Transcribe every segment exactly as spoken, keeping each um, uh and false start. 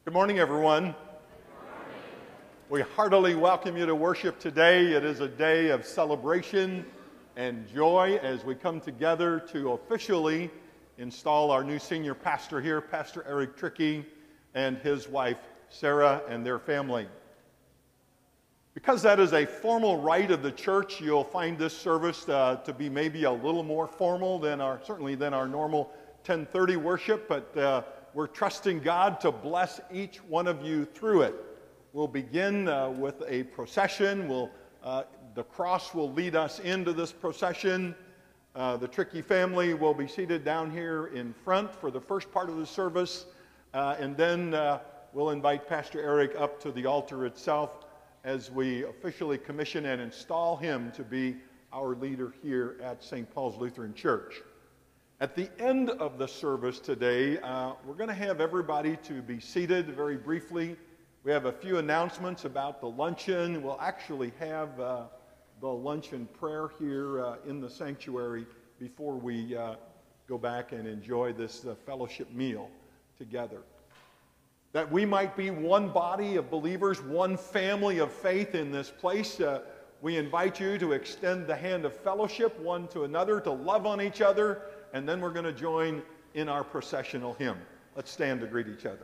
Good morning, everyone. We heartily welcome you to worship today. It is a day of celebration and joy as we come together to officially install our new senior pastor here, Pastor Eric Trickey, and his wife, Sarah, and their family. Because that is a formal rite of the church, you'll find this service uh, to be maybe a little more formal than our, certainly than our normal ten thirty worship, but uh, we're trusting God to bless each one of you through it. We'll begin uh, with a procession. We'll, uh, the cross will lead us into this procession. Uh, the Trickey family will be seated down here in front for the first part of the service, uh, and then uh, we'll invite Pastor Eric up to the altar itself as we officially commission and install him to be our leader here at Saint Paul's Lutheran Church. At the end of the service today, uh, we're going to have everybody to be seated very briefly. We have a few announcements about the luncheon. We'll actually have uh, the luncheon prayer here uh, in the sanctuary before we uh, go back and enjoy this uh, fellowship meal together. That we might be one body of believers, one family of faith in this place. Uh, we invite you to extend the hand of fellowship one to another, to love on each other, and then we're going to join in our processional hymn. Let's stand to greet each other.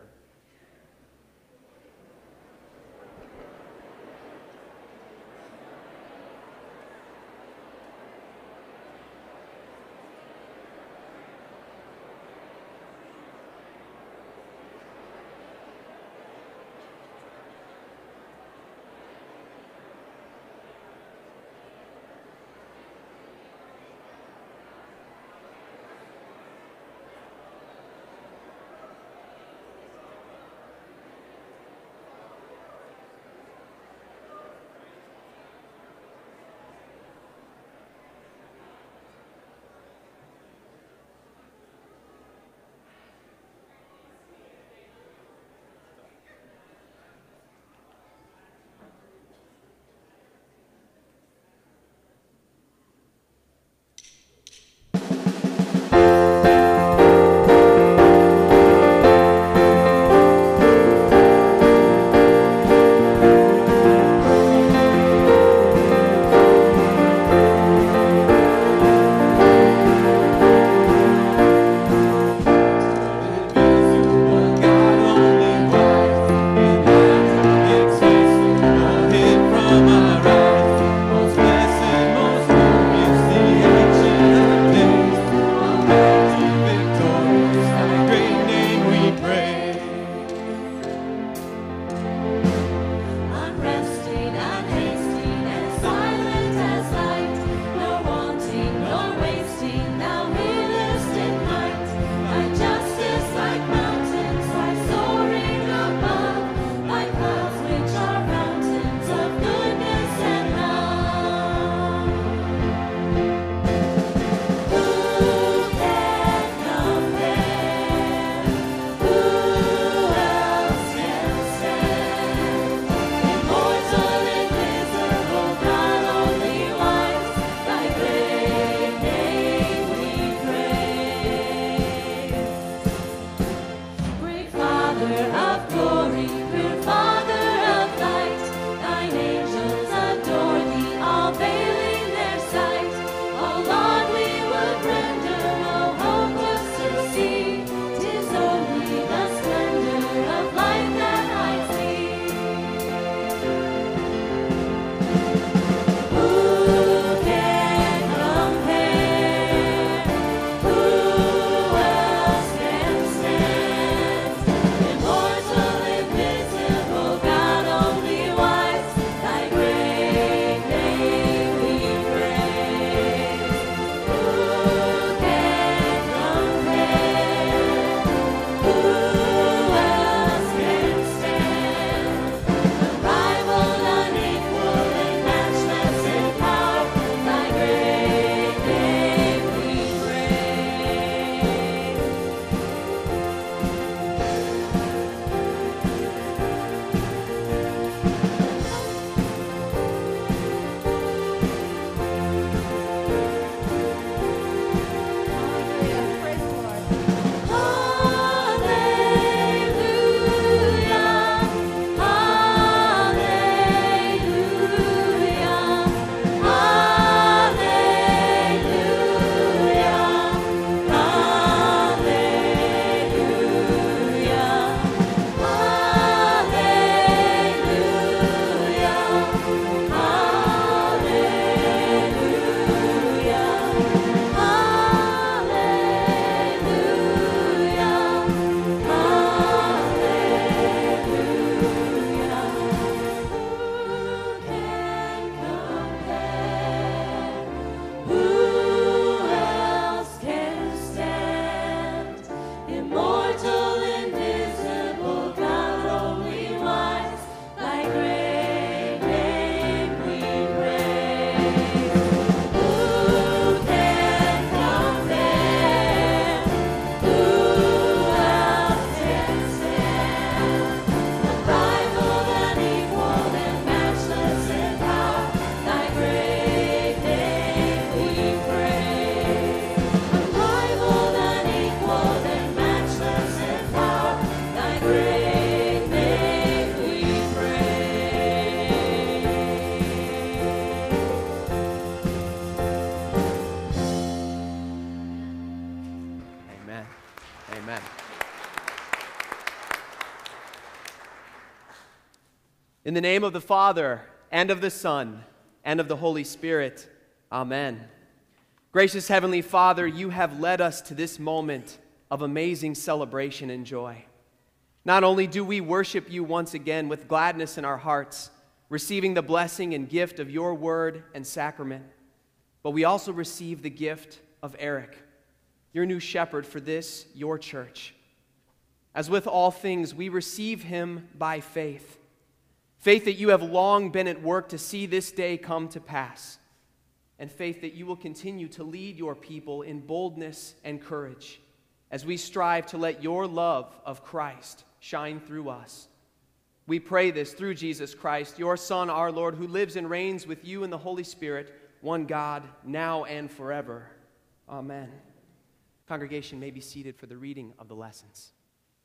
In the name of the Father, and of the Son, and of the Holy Spirit. Amen. Gracious Heavenly Father, you have led us to this moment of amazing celebration and joy. Not only do we worship you once again with gladness in our hearts, receiving the blessing and gift of your word and sacrament, but we also receive the gift of Eric, your new shepherd for this, your church. As with all things, we receive him by faith. Faith that you have long been at work to see this day come to pass. And faith that you will continue to lead your people in boldness and courage as we strive to let your love of Christ shine through us. We pray this through Jesus Christ, your Son, our Lord, who lives and reigns with you in the Holy Spirit, one God, now and forever. Amen. Congregation may be seated for the reading of the lessons.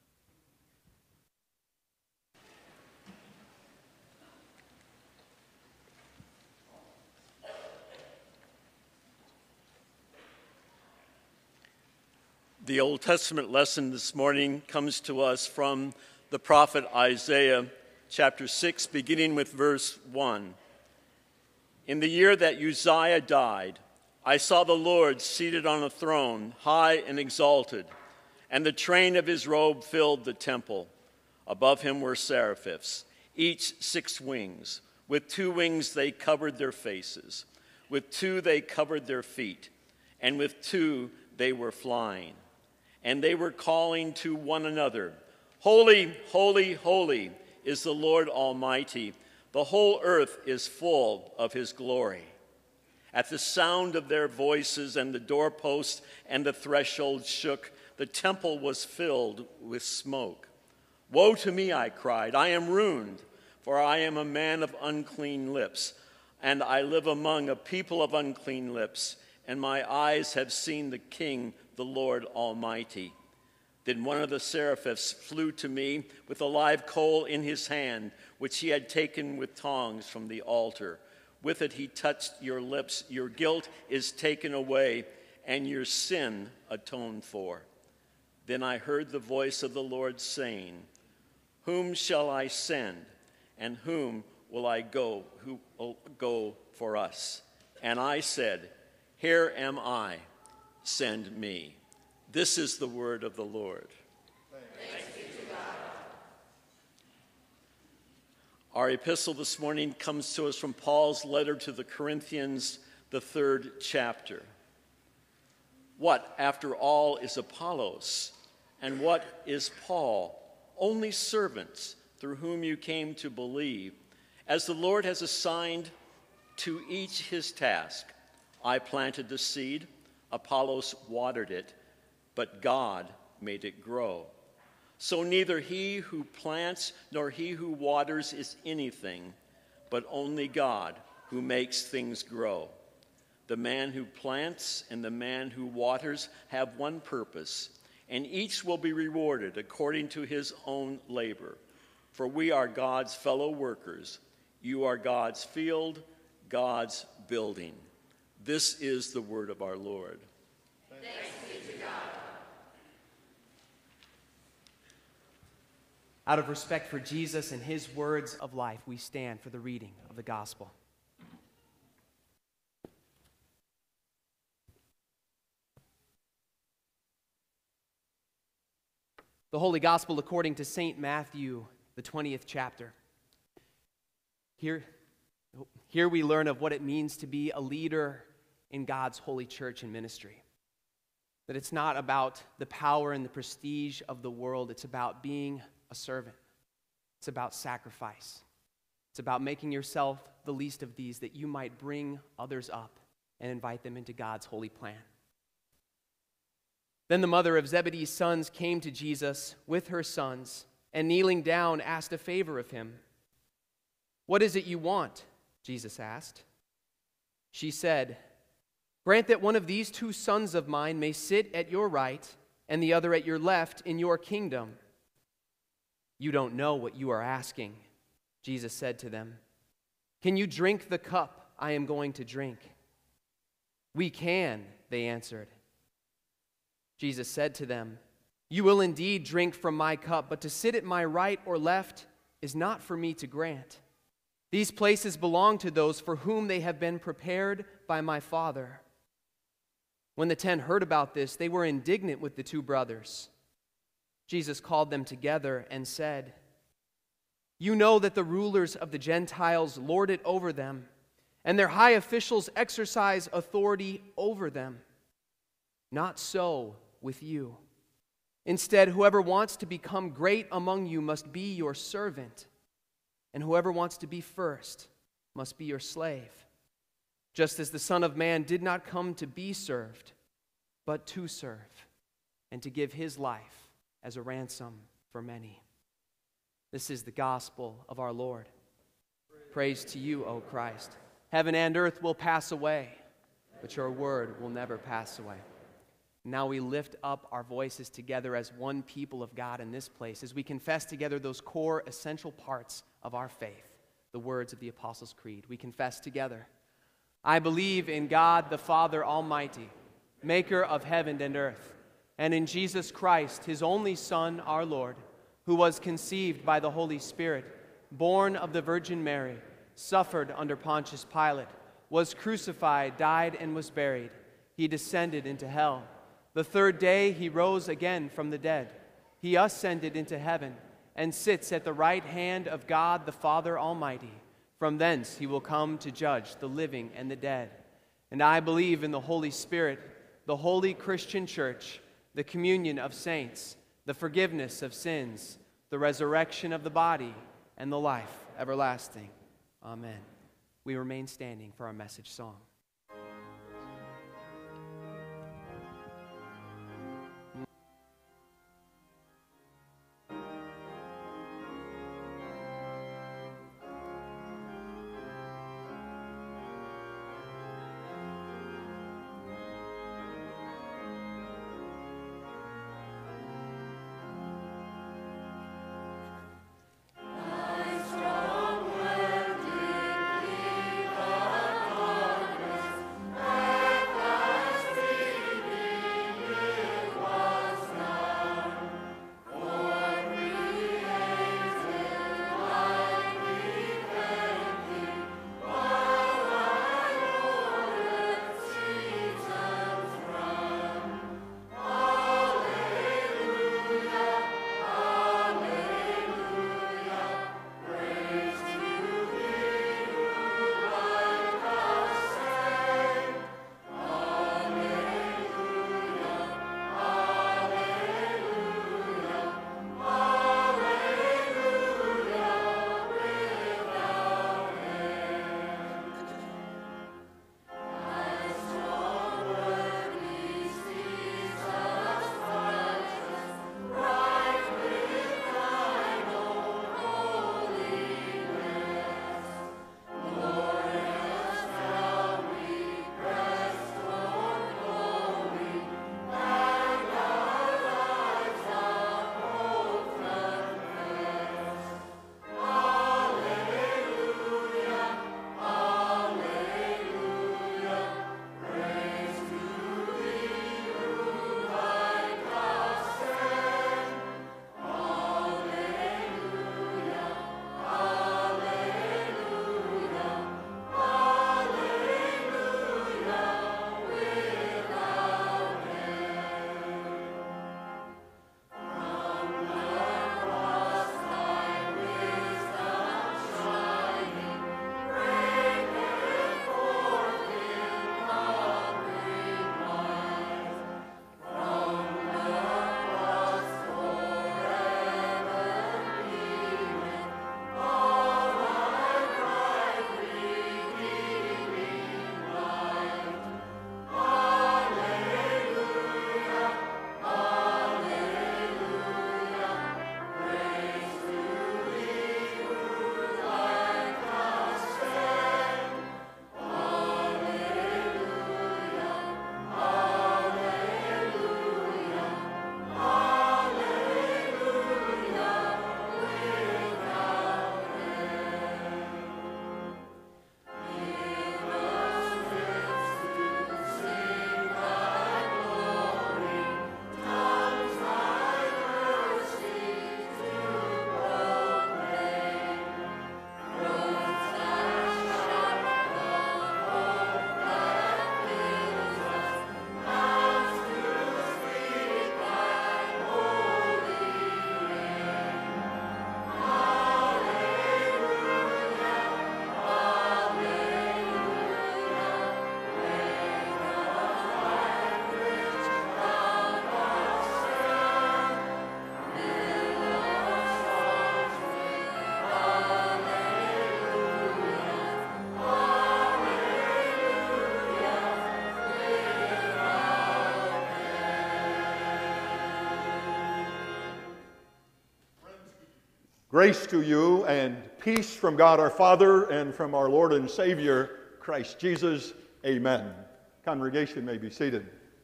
The Old Testament lesson this morning comes to us from the prophet Isaiah, chapter six, beginning with verse one. In the year that Uzziah died, I saw the Lord seated on a throne, high and exalted, and the train of his robe filled the temple. Above him were seraphims, each six wings. With two wings they covered their faces. With two they covered their feet, and with two they were flying. And they were calling to one another, Holy, holy, holy is the Lord Almighty. The whole earth is full of his glory. At the sound of their voices, and the doorposts and the threshold shook, the temple was filled with smoke. Woe to me, I cried, I am ruined, for I am a man of unclean lips, and I live among a people of unclean lips, and my eyes have seen the King, the Lord Almighty. Then one of the seraphims flew to me with a live coal in his hand, which he had taken with tongs from the altar. With it he touched your lips. Your guilt is taken away, and your sin atoned for. Then I heard the voice of the Lord saying, Whom shall I send, and whom will I go, who will go for us? And I said, Here am I. Send me. This is the word of the Lord. Thanks be to God. Our epistle this morning comes to us from Paul's letter to the Corinthians, the third chapter. What, after all, is Apollos? And what is Paul? Only servants through whom you came to believe, as the Lord has assigned to each his task. I planted the seed, Apollos watered it, but God made it grow. So neither he who plants nor he who waters is anything, but only God who makes things grow. The man who plants and the man who waters have one purpose, and each will be rewarded according to his own labor. For we are God's fellow workers. You are God's field, God's building. This is the word of our Lord. Thanks be to God. Out of respect for Jesus and his words of life, we stand for the reading of the gospel. The Holy Gospel according to Saint Matthew, the twentieth chapter. Here, here we learn of what it means to be a leader in God's holy church and ministry. That it's not about the power and the prestige of the world. It's about being a servant. It's about sacrifice. It's about making yourself the least of these, that you might bring others up and invite them into God's holy plan. Then the mother of Zebedee's sons came to Jesus with her sons, and kneeling down asked a favor of him. What is it you want? Jesus asked. She said, Grant that one of these two sons of mine may sit at your right and the other at your left in your kingdom. You don't know what you are asking, Jesus said to them. Can you drink the cup I am going to drink? We can, they answered. Jesus said to them, You will indeed drink from my cup, but to sit at my right or left is not for me to grant. These places belong to those for whom they have been prepared by my Father." When the ten heard about this, they were indignant with the two brothers. Jesus called them together and said, "You know that the rulers of the Gentiles lord it over them, and their high officials exercise authority over them. Not so with you. Instead, whoever wants to become great among you must be your servant, and whoever wants to be first must be your slave. Just as the Son of Man did not come to be served, but to serve, and to give his life as a ransom for many." This is the gospel of our Lord. Praise to you, O Christ. Heaven and earth will pass away, but your word will never pass away. Now we lift up our voices together as one people of God in this place, as we confess together those core essential parts of our faith, the words of the Apostles' Creed. We confess together, "I believe in God the Father Almighty, maker of heaven and earth, and in Jesus Christ, his only Son, our Lord, who was conceived by the Holy Spirit, born of the Virgin Mary, suffered under Pontius Pilate, was crucified, died, and was buried. He descended into hell. The third day he rose again from the dead. He ascended into heaven and sits at the right hand of God the Father Almighty. From thence he will come to judge the living and the dead. And I believe in the Holy Spirit, the holy Christian church, the communion of saints, the forgiveness of sins, the resurrection of the body, and the life everlasting. Amen." We remain standing for our message song. Thy strong word did give Grace to you and peace from God our Father and from our Lord and Savior, Christ Jesus. Amen. Congregation may be seated.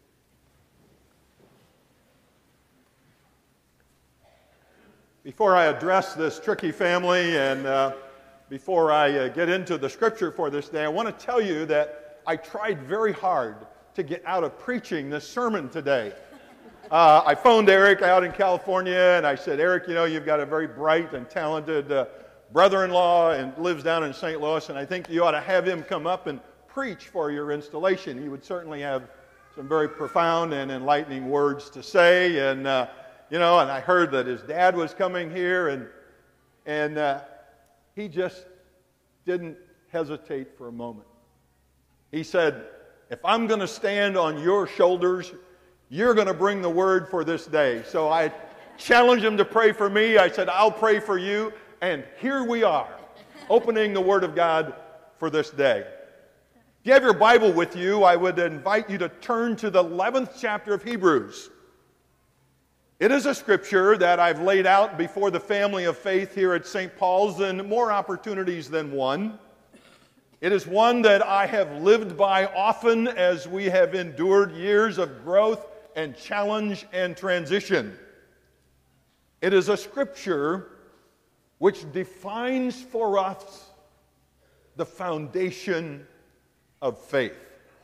Before I address this Trickey family and uh, before I uh, get into the scripture for this day, I want to tell you that I tried very hard to get out of preaching this sermon today. Uh, I phoned Eric out in California, and I said, Eric, you know, you've got a very bright and talented uh, brother-in-law and lives down in Saint Louis, and I think you ought to have him come up and preach for your installation. He would certainly have some very profound and enlightening words to say, and, uh, you know, and I heard that his dad was coming here, and, and uh, he just didn't hesitate for a moment. He said, if I'm going to stand on your shoulders, you're going to bring the word for this day. So I challenged him to pray for me. I said, I'll pray for you. And here we are, opening the Word of God for this day. If you have your Bible with you, I would invite you to turn to the eleventh chapter of Hebrews. It is a scripture that I've laid out before the family of faith here at Saint Paul's in more opportunities than one. It is one that I have lived by often as we have endured years of growth and challenge and transition. It is a scripture which defines for us the foundation of faith.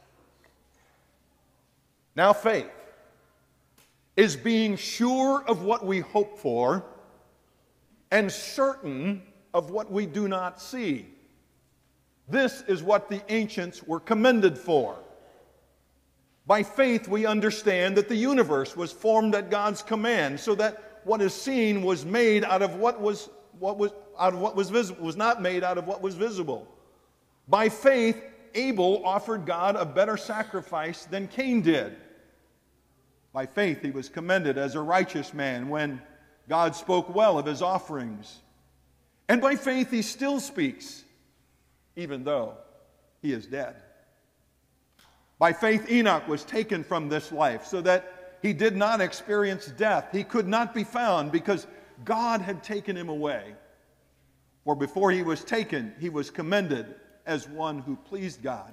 Now, faith is being sure of what we hope for and certain of what we do not see. This is what the ancients were commended for. By faith, we understand that the universe was formed at God's command, so that what is seen was made out of what was what was out of what was visible, was not made out of what was visible. By faith, Abel offered God a better sacrifice than Cain did. By faith, he was commended as a righteous man when God spoke well of his offerings. And by faith, he still speaks, even though he is dead. By faith, Enoch was taken from this life so that he did not experience death. He could not be found because God had taken him away. For before he was taken, he was commended as one who pleased God.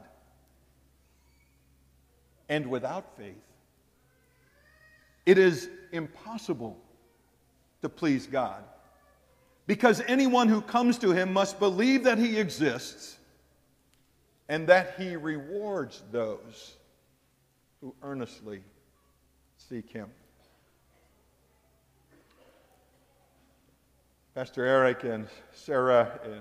And without faith, it is impossible to please God, because anyone who comes to him must believe that he exists and that he rewards those who earnestly seek him. Pastor Eric and Sarah and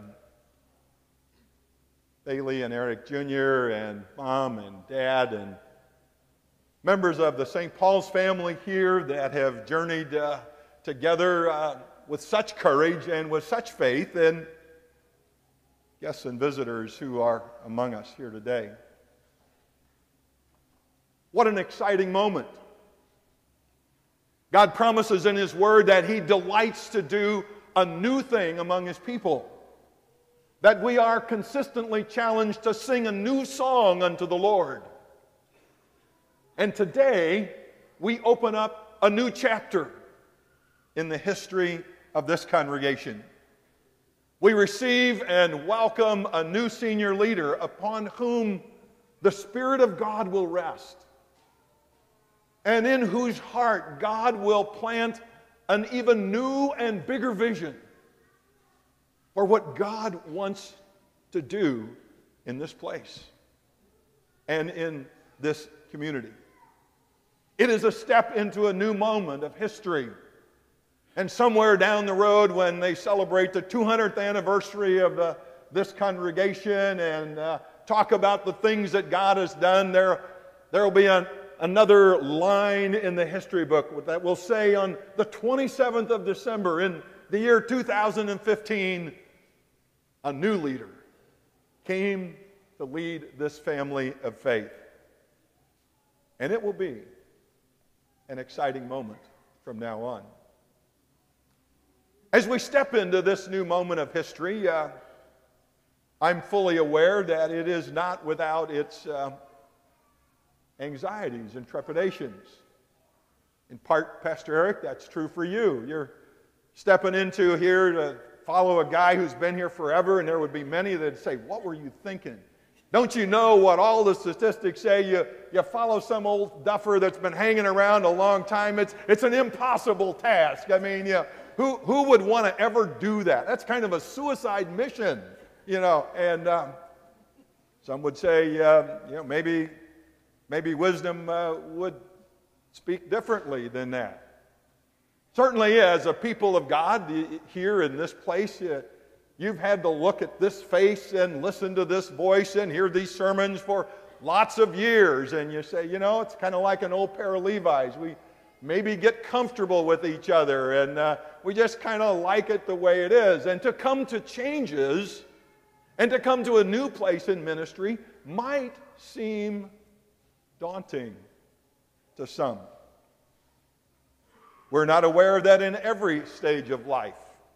Bailey and Eric Junior and Mom and Dad and members of the Saint Paul's family here that have journeyed uh, together uh, with such courage and with such faith, and guests and visitors who are among us here today. What an exciting moment. God promises in his word that he delights to do a new thing among his people, that we are consistently challenged to sing a new song unto the Lord. And today, we open up a new chapter in the history of this congregation. We receive and welcome a new senior leader upon whom the Spirit of God will rest, and in whose heart God will plant an even new and bigger vision for what God wants to do in this place and in this community. It is a step into a new moment of history. And somewhere down the road, when they celebrate the two hundredth anniversary of the, this congregation and uh, talk about the things that God has done, there there will be a, another line in the history book that will say on the twenty-seventh of December in the year two thousand fifteen, a new leader came to lead this family of faith. And it will be an exciting moment from now on. As we step into this new moment of history, uh, I'm fully aware that it is not without its uh, anxieties and trepidations. In part, Pastor Eric, that's true for you. You're stepping into here to follow a guy who's been here forever, and there would be many that would say, what were you thinking? Don't you know what all the statistics say? You, you follow some old duffer that's been hanging around a long time. It's, it's an impossible task. I mean, you, who, who would want to ever do that? That's kind of a suicide mission, you know. And um, some would say, uh, you know, maybe, maybe wisdom uh, would speak differently than that. Certainly, as a people of God here in this place, uh, you've had to look at this face and listen to this voice and hear these sermons for lots of years. And you say, you know, it's kind of like an old pair of Levi's. We maybe get comfortable with each other, and uh, we just kind of like it the way it is. And to come to changes and to come to a new place in ministry might seem daunting to some. We're not aware that in every stage of life,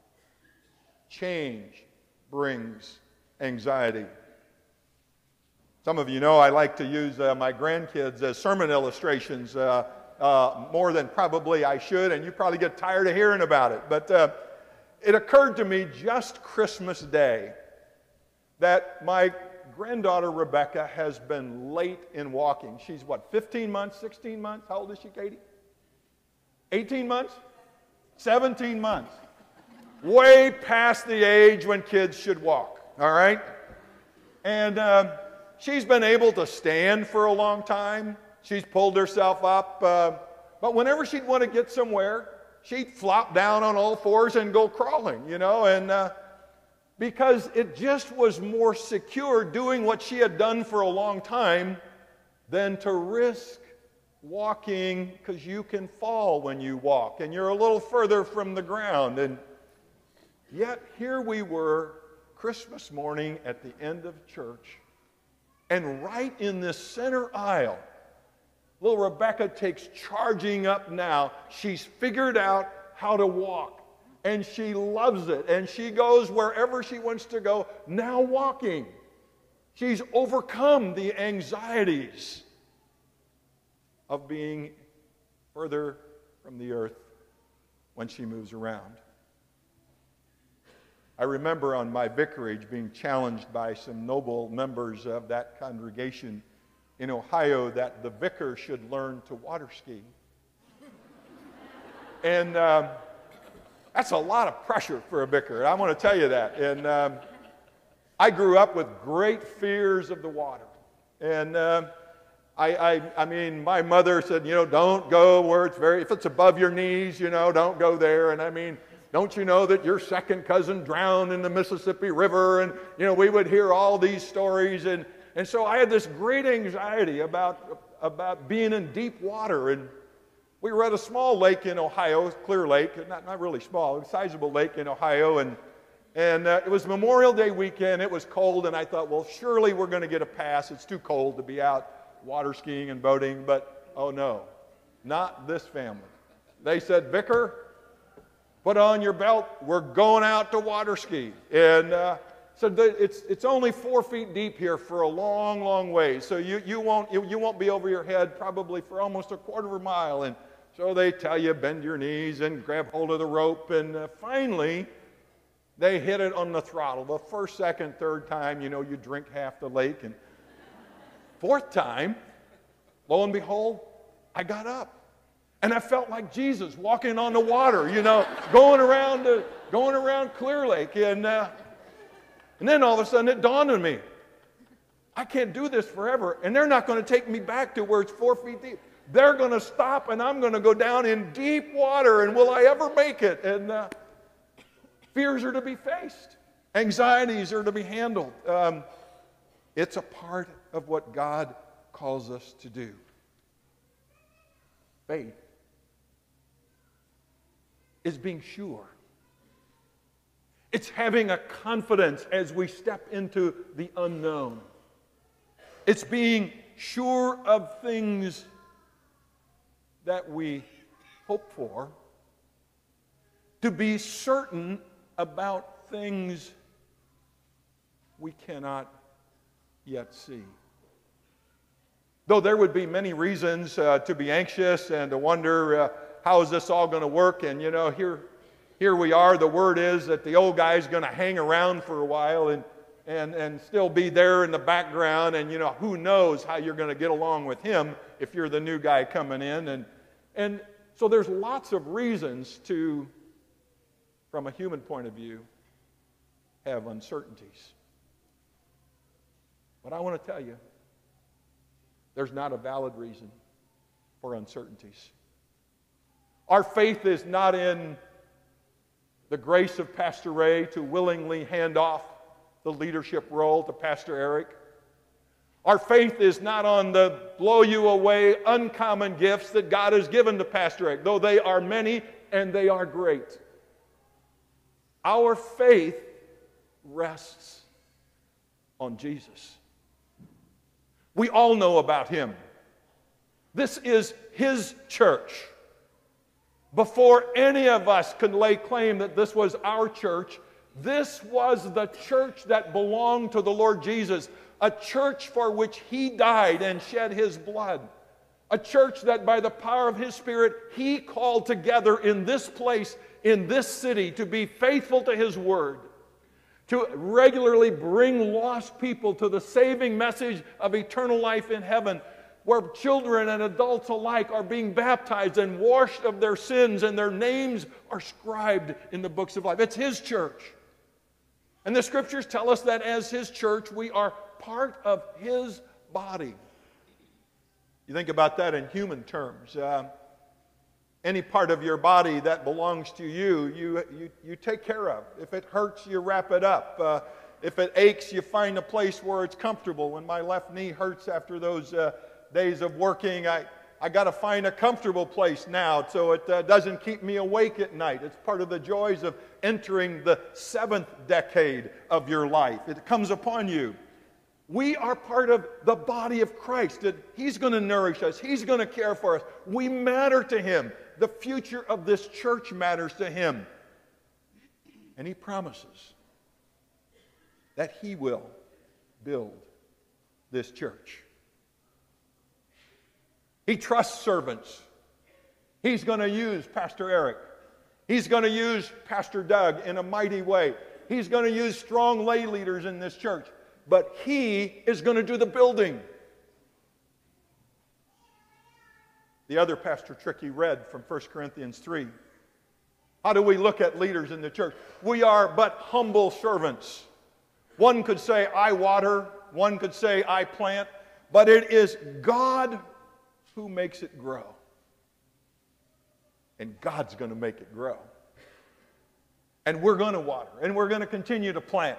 change brings anxiety. Some of you know I like to use uh, my grandkids as sermon illustrations uh, uh, more than probably I should, and you probably get tired of hearing about it. But uh, it occurred to me just Christmas Day that my granddaughter Rebecca has been late in walking. She's what, fifteen months, sixteen months? How old is she, Katie? eighteen months? seventeen months. Way past the age when kids should walk, all right? And uh, she's been able to stand for a long time. She's pulled herself up. Uh, but whenever she'd want to get somewhere, she'd flop down on all fours and go crawling, you know? And uh, because it just was more secure doing what she had done for a long time than to risk walking, because you can fall when you walk and you're a little further from the ground. And yet here we were Christmas morning at the end of church, and right in this center aisle, little Rebecca takes charging up now. She's figured out how to walk, and she loves it, and she goes wherever she wants to go, now walking. She's overcome the anxieties of being further from the earth when she moves around. I remember on my vicarage being challenged by some noble members of that congregation in Ohio that the vicar should learn to water ski. And um, that's a lot of pressure for a vicar, I want to tell you that. And um, I grew up with great fears of the water. And um, I, I, I mean, my mother said, you know, don't go where it's very, if it's above your knees, you know, don't go there. And I mean, don't you know that your second cousin drowned in the Mississippi River? And, you know, we would hear all these stories. And, and so I had this great anxiety about, about being in deep water. And we were at a small lake in Ohio, Clear Lake, not, not really small, a sizable lake in Ohio. And, and uh, it was Memorial Day weekend. It was cold. And I thought, well, surely we're going to get a pass. It's too cold to be out water skiing and boating. But, oh no, not this family. They said, Vicar, put on your belt, we're going out to water ski. And uh, so the, it's, it's only four feet deep here for a long, long way. So you, you, won't, you, you won't be over your head probably for almost a quarter of a mile. And so they tell you, bend your knees and grab hold of the rope. And uh, finally, they hit it on the throttle. The first, second, third time, you know, you drink half the lake. And fourth time, lo and behold, I got up. And I felt like Jesus walking on the water, you know, going around, uh, going around Clear Lake. And, uh, and then all of a sudden it dawned on me, I can't do this forever. And they're not going to take me back to where it's four feet deep. They're going to stop, and I'm going to go down in deep water. And will I ever make it? And uh, fears are to be faced. Anxieties are to be handled. Um, it's a part of what God calls us to do. Faith is being sure. It's having a confidence as we step into the unknown. It's being sure of things that we hope for, to be certain about things we cannot yet see. Though there would be many reasons uh, to be anxious and to wonder, uh, how is this all going to work? And, you know, here, here we are. The word is that the old guy's going to hang around for a while and, and, and still be there in the background. And, you know, who knows how you're going to get along with him if you're the new guy coming in. And, and so there's lots of reasons to, from a human point of view, have uncertainties. But I want to tell you, there's not a valid reason for uncertainties. Our faith is not in the grace of Pastor Wray to willingly hand off the leadership role to Pastor Eric. Our faith is not on the blow you away, uncommon gifts that God has given to Pastor Eric, though they are many and they are great. Our faith rests on Jesus. We all know about him. This is his church. Before any of us could lay claim that this was our church, this was the church that belonged to the Lord Jesus, a church for which he died and shed his blood, a church that by the power of his Spirit he called together in this place, in this city, to be faithful to his word, to regularly bring lost people to the saving message of eternal life in heaven, where children and adults alike are being baptized and washed of their sins, and their names are scribed in the books of life. It's his church. And the scriptures tell us that as his church, we are part of his body. You think about that in human terms. Uh, any part of your body that belongs to you, you, you, you take care of. If it hurts, you wrap it up. Uh, if it aches, you find a place where it's comfortable. When my left knee hurts after those uh, days of working, I, I got to find a comfortable place now so it uh, doesn't keep me awake at night. It's part of the joys of entering the seventh decade of your life. It comes upon you. We are part of the body of Christ. That he's going to nourish us. He's going to care for us. We matter to him. The future of this church matters to him. And he promises that he will build this church. He trusts servants. He's going to use Pastor Eric. He's going to use Pastor Doug in a mighty way. He's going to use strong lay leaders in this church. But he is going to do the building. The other Pastor Trickey read from First Corinthians three. How do we look at leaders in the church? We are but humble servants. One could say, I water. One could say, I plant. But it is God who makes it grow. And God's going to make it grow. And we're going to water. And we're going to continue to plant.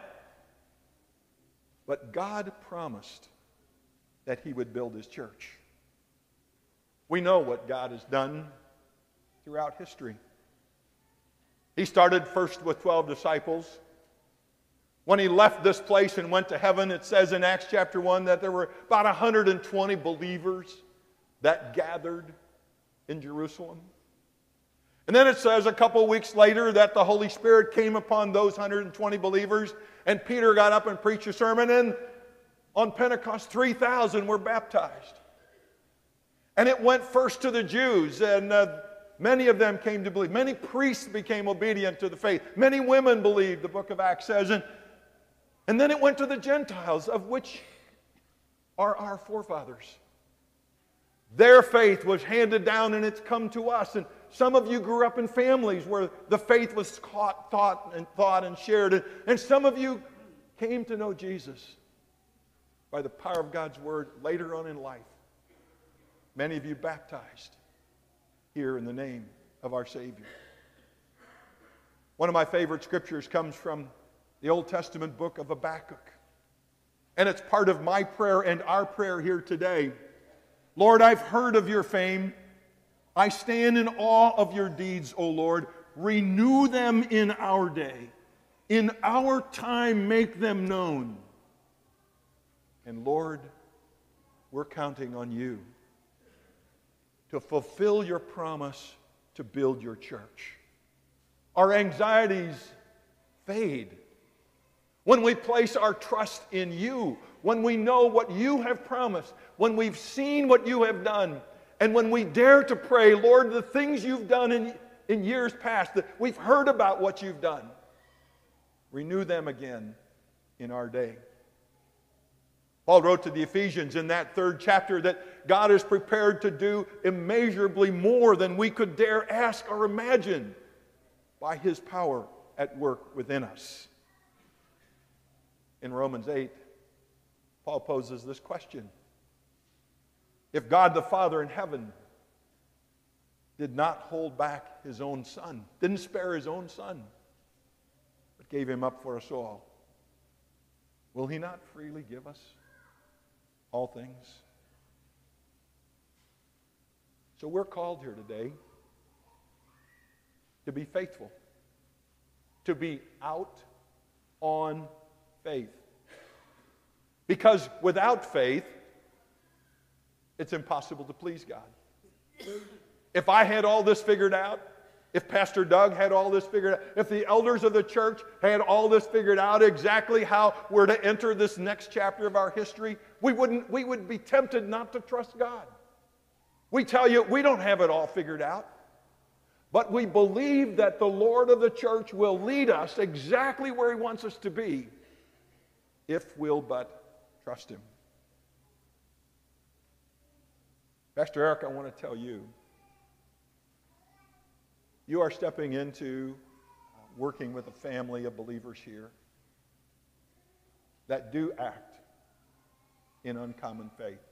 But God promised that he would build his church. We know what God has done throughout history. He started first with twelve disciples. When he left this place and went to heaven, it says in Acts chapter one that there were about one hundred twenty believers that gathered in Jerusalem. And then it says a couple weeks later that the Holy Spirit came upon those one hundred twenty believers, and Peter got up and preached a sermon, and on Pentecost three thousand were baptized. And it went first to the Jews, and uh, many of them came to believe. Many priests became obedient to the faith. Many women believed, the book of Acts says. And, and then it went to the Gentiles, of which are our forefathers. Their faith was handed down, and it's come to us. And some of you grew up in families where the faith was caught, taught and thought and shared. And, and some of you came to know Jesus by the power of God's word later on in life. Many of you baptized here in the name of our Savior. One of my favorite scriptures comes from the Old Testament book of Habakkuk. And it's part of my prayer and our prayer here today. Lord, I've heard of your fame. I stand in awe of your deeds, O Lord. Renew them in our day. In our time, make them known. And Lord, we're counting on you to fulfill your promise to build your church. Our anxieties fade when we place our trust in you, when we know what you have promised, when we've seen what you have done, and when we dare to pray, Lord, the things you've done in, in years past. That we've heard about what you've done. Renew them again in our day. Paul wrote to the Ephesians in that third chapter that God is prepared to do immeasurably more than we could dare ask or imagine by His power at work within us. In Romans eight, Paul poses this question. If God the Father in heaven did not hold back His own Son, didn't spare His own Son, but gave Him up for us all, will He not freely give us all things? So we're called here today to be faithful, to be out on faith. Because without faith, it's impossible to please God. If I had all this figured out, if Pastor Doug had all this figured out, if the elders of the church had all this figured out exactly how we're to enter this next chapter of our history, we wouldn't, we would be tempted not to trust God. We tell you, we don't have it all figured out. But we believe that the Lord of the church will lead us exactly where He wants us to be if we'll but trust Him. Pastor Eric, I want to tell you, you are stepping into uh, working with a family of believers here that do act in uncommon faith.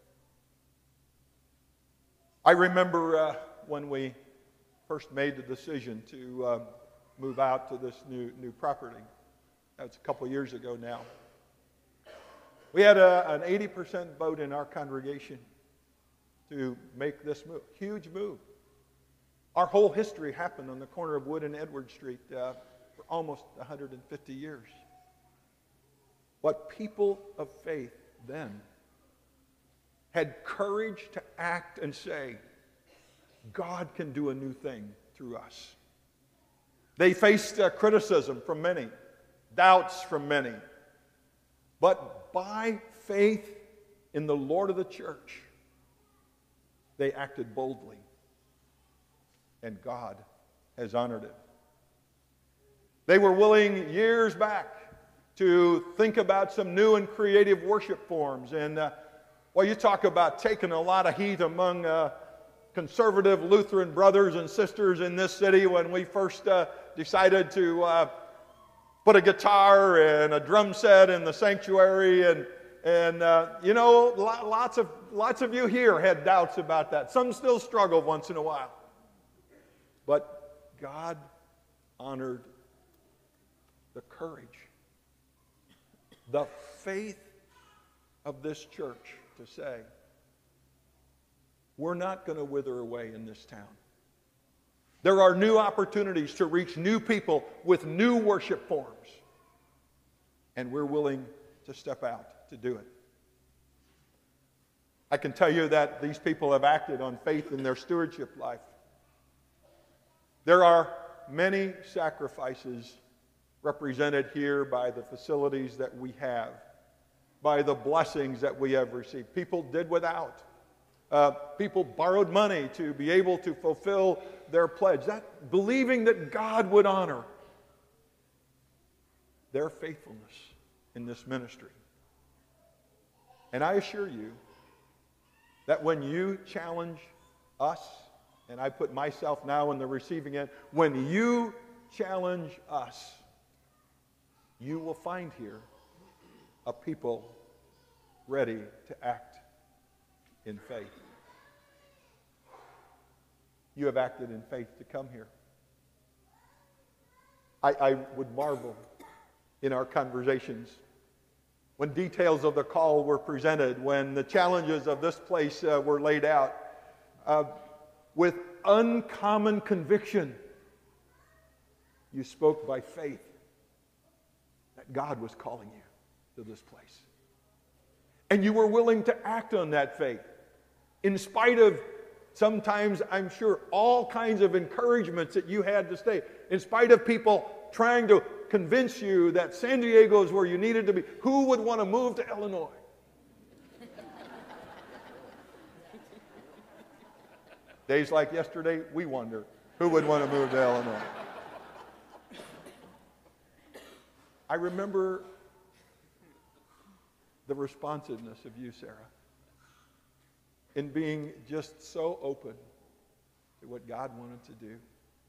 I remember uh, when we first made the decision to uh, move out to this new, new property. That's a couple years ago now. We had a, an eighty percent vote in our congregation to make this move. Huge move. Our whole history happened on the corner of Wood and Edward Street uh, for almost one hundred fifty years. But people of faith then had courage to act and say, God can do a new thing through us. They faced uh, criticism from many, doubts from many. But by faith in the Lord of the church, they acted boldly. And God has honored it. They were willing years back to think about some new and creative worship forms. And, uh, well, you talk about taking a lot of heat among uh, conservative Lutheran brothers and sisters in this city when we first uh, decided to uh, put a guitar and a drum set in the sanctuary. And, and uh, you know, lots of, lots of you here had doubts about that. Some still struggle once in a while. But God honored the courage, the faith of this church to say, we're not going to wither away in this town. There are new opportunities to reach new people with new worship forms. And we're willing to step out to do it. I can tell you that these people have acted on faith in their stewardship life. There are many sacrifices represented here by the facilities that we have, by the blessings that we have received. People did without. Uh, people borrowed money to be able to fulfill their pledge, that believing that God would honor their faithfulness in this ministry. And I assure you that when you challenge us, and I put myself now in the receiving end, when you challenge us, you will find here a people ready to act in faith. You have acted in faith to come here. I, I would marvel in our conversations when details of the call were presented, when the challenges of this place uh, were laid out. Uh, with uncommon conviction, you spoke by faith that God was calling you to this place. And you were willing to act on that faith, in spite of sometimes, I'm sure, all kinds of encouragements that you had to stay, in spite of people trying to convince you that San Diego is where you needed to be. Who would want to move to Illinois? Days like yesterday, we wonder. Who would want to move to Illinois? I remember the responsiveness of you, Sarah, in being just so open to what God wanted to do,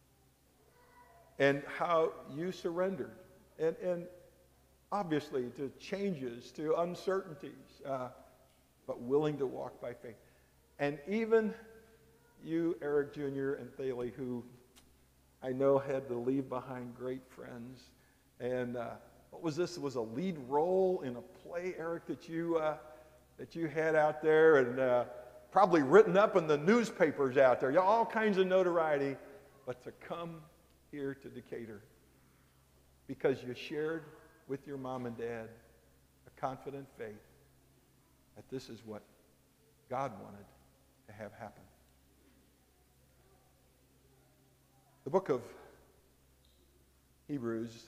and how you surrendered, and, and obviously to changes, to uncertainties, uh, but willing to walk by faith. And even you, Eric Junior and Thaley, who I know had to leave behind great friends, and uh, what was this? It was a lead role in a play, Eric, that you uh, that you had out there, and uh, probably written up in the newspapers out there, all kinds of notoriety. But to come here to Decatur because you shared with your mom and dad a confident faith that this is what God wanted to have happen. The book of Hebrews,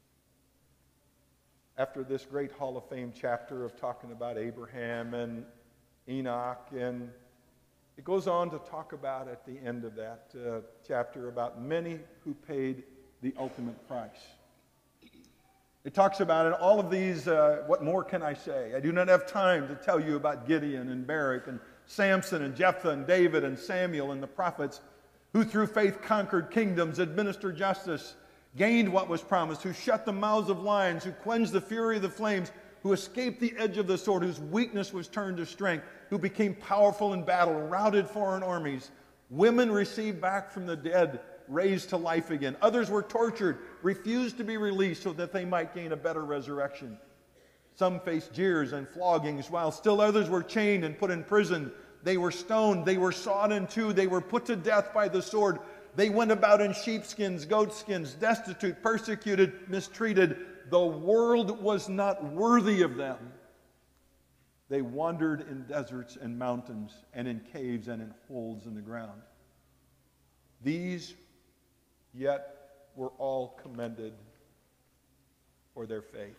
after this great Hall of Fame chapter of talking about Abraham and Enoch, and it goes on to talk about at the end of that uh, chapter about many who paid the ultimate price. It talks about in all of these, uh, what more can I say? I do not have time to tell you about Gideon and Barak and Samson and Jephthah and David and Samuel and the prophets, who through faith conquered kingdoms, administered justice, gained what was promised, who shut the mouths of lions, who quenched the fury of the flames, who escaped the edge of the sword, whose weakness was turned to strength, who became powerful in battle, routed foreign armies. Women received back from the dead, raised to life again. Others were tortured, refused to be released so that they might gain a better resurrection. Some faced jeers and floggings, while still others were chained and put in prison. They were stoned, they were sawed in two, they were put to death by the sword. They went about in sheepskins, goatskins, destitute, persecuted, mistreated. The world was not worthy of them. They wandered in deserts and mountains and in caves and in holes in the ground. These yet were all commended for their faith.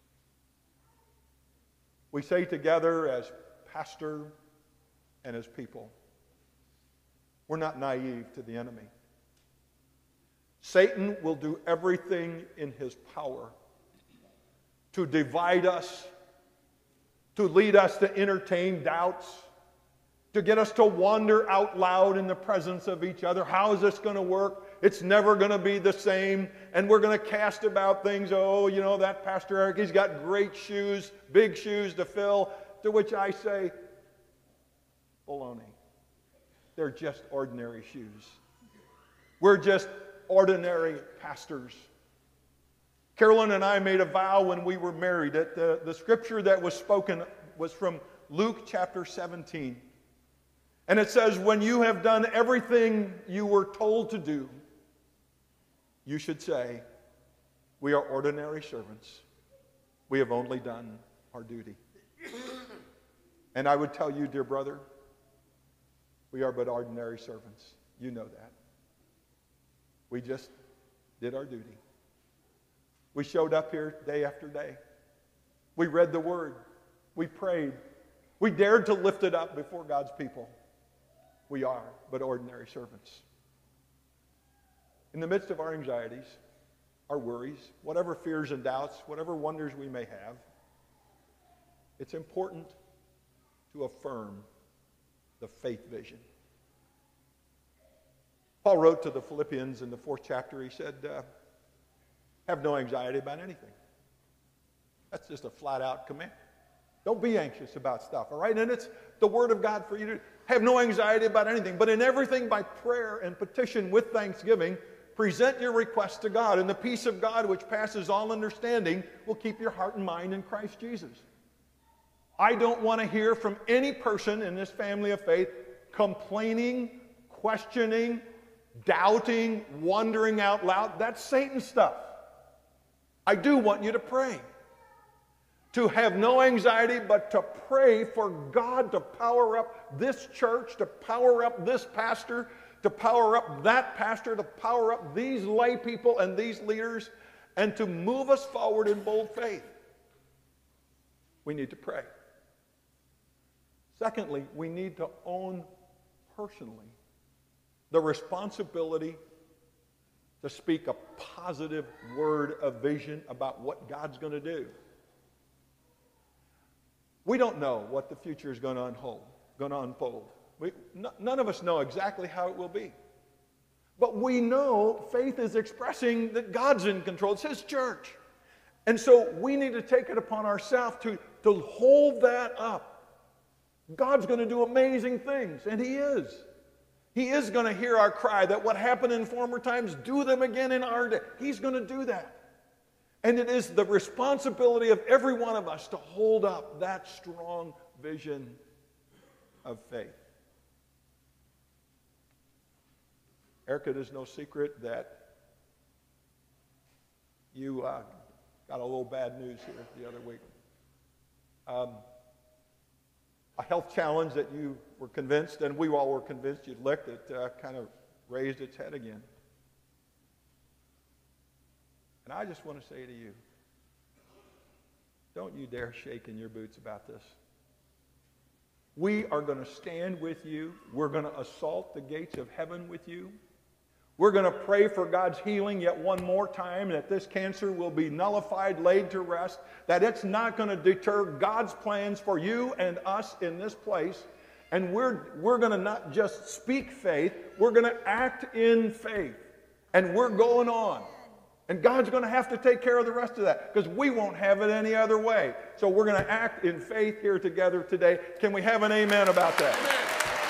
We say together as pastor and as people, we're not naive to the enemy. Satan will do everything in his power to divide us, to lead us to entertain doubts, to get us to wander out loud in the presence of each other. How is this going to work? It's never going to be the same. And we're going to cast about things. Oh, you know, that Pastor Eric, he's got great shoes, big shoes to fill. To which I say, baloney. They're just ordinary shoes. We're just ordinary pastors. Carolyn and I made a vow when we were married that the, the scripture that was spoken was from Luke chapter seventeen. And it says, when you have done everything you were told to do, you should say, we are ordinary servants. We have only done our duty. And I would tell you, dear brother, we are but ordinary servants. You know that. We just did our duty. We showed up here day after day. We read the Word. We prayed. We dared to lift it up before God's people. We are but ordinary servants. In the midst of our anxieties, our worries, whatever fears and doubts, whatever wonders we may have, it's important to affirm the faith vision. Paul wrote to the Philippians in the fourth chapter, he said, uh, have no anxiety about anything. That's just a flat-out command. Don't be anxious about stuff, all right? And it's the Word of God for you to have no anxiety about anything, but in everything by prayer and petition with thanksgiving, present your requests to God, and the peace of God, which passes all understanding, will keep your heart and mind in Christ Jesus. I don't want to hear from any person in this family of faith complaining, questioning, doubting, wondering out loud. That's Satan stuff. I do want you to pray. To have no anxiety, but to pray for God to power up this church, to power up this pastor, to power up that pastor, to power up these lay people and these leaders, and to move us forward in bold faith. We need to pray. Secondly, we need to own personally the responsibility to speak a positive word of vision about what God's going to do. We don't know what the future is going to unfold. Going to unfold. We, n- none of us know exactly how it will be. But we know faith is expressing that God's in control. It's His church. And so we need to take it upon ourselves to, to hold that up. God's going to do amazing things, and He is. He is going to hear our cry that what happened in former times, do them again in our day. He's going to do that. And it is the responsibility of every one of us to hold up that strong vision of faith. Erica, it is no secret that you uh, got a little bad news here the other week. Um, a health challenge that you were convinced, and we all were convinced you'd licked, it uh, kind of raised its head again. And I just want to say to you, don't you dare shake in your boots about this. We are going to stand with you. We're going to assault the gates of heaven with you. We're going to pray for God's healing yet one more time, that this cancer will be nullified, laid to rest, that it's not going to deter God's plans for you and us in this place. And we're, we're going to not just speak faith, we're going to act in faith. And we're going on. And God's going to have to take care of the rest of that, because we won't have it any other way. So we're going to act in faith here together today. Can we have an amen about that? Amen.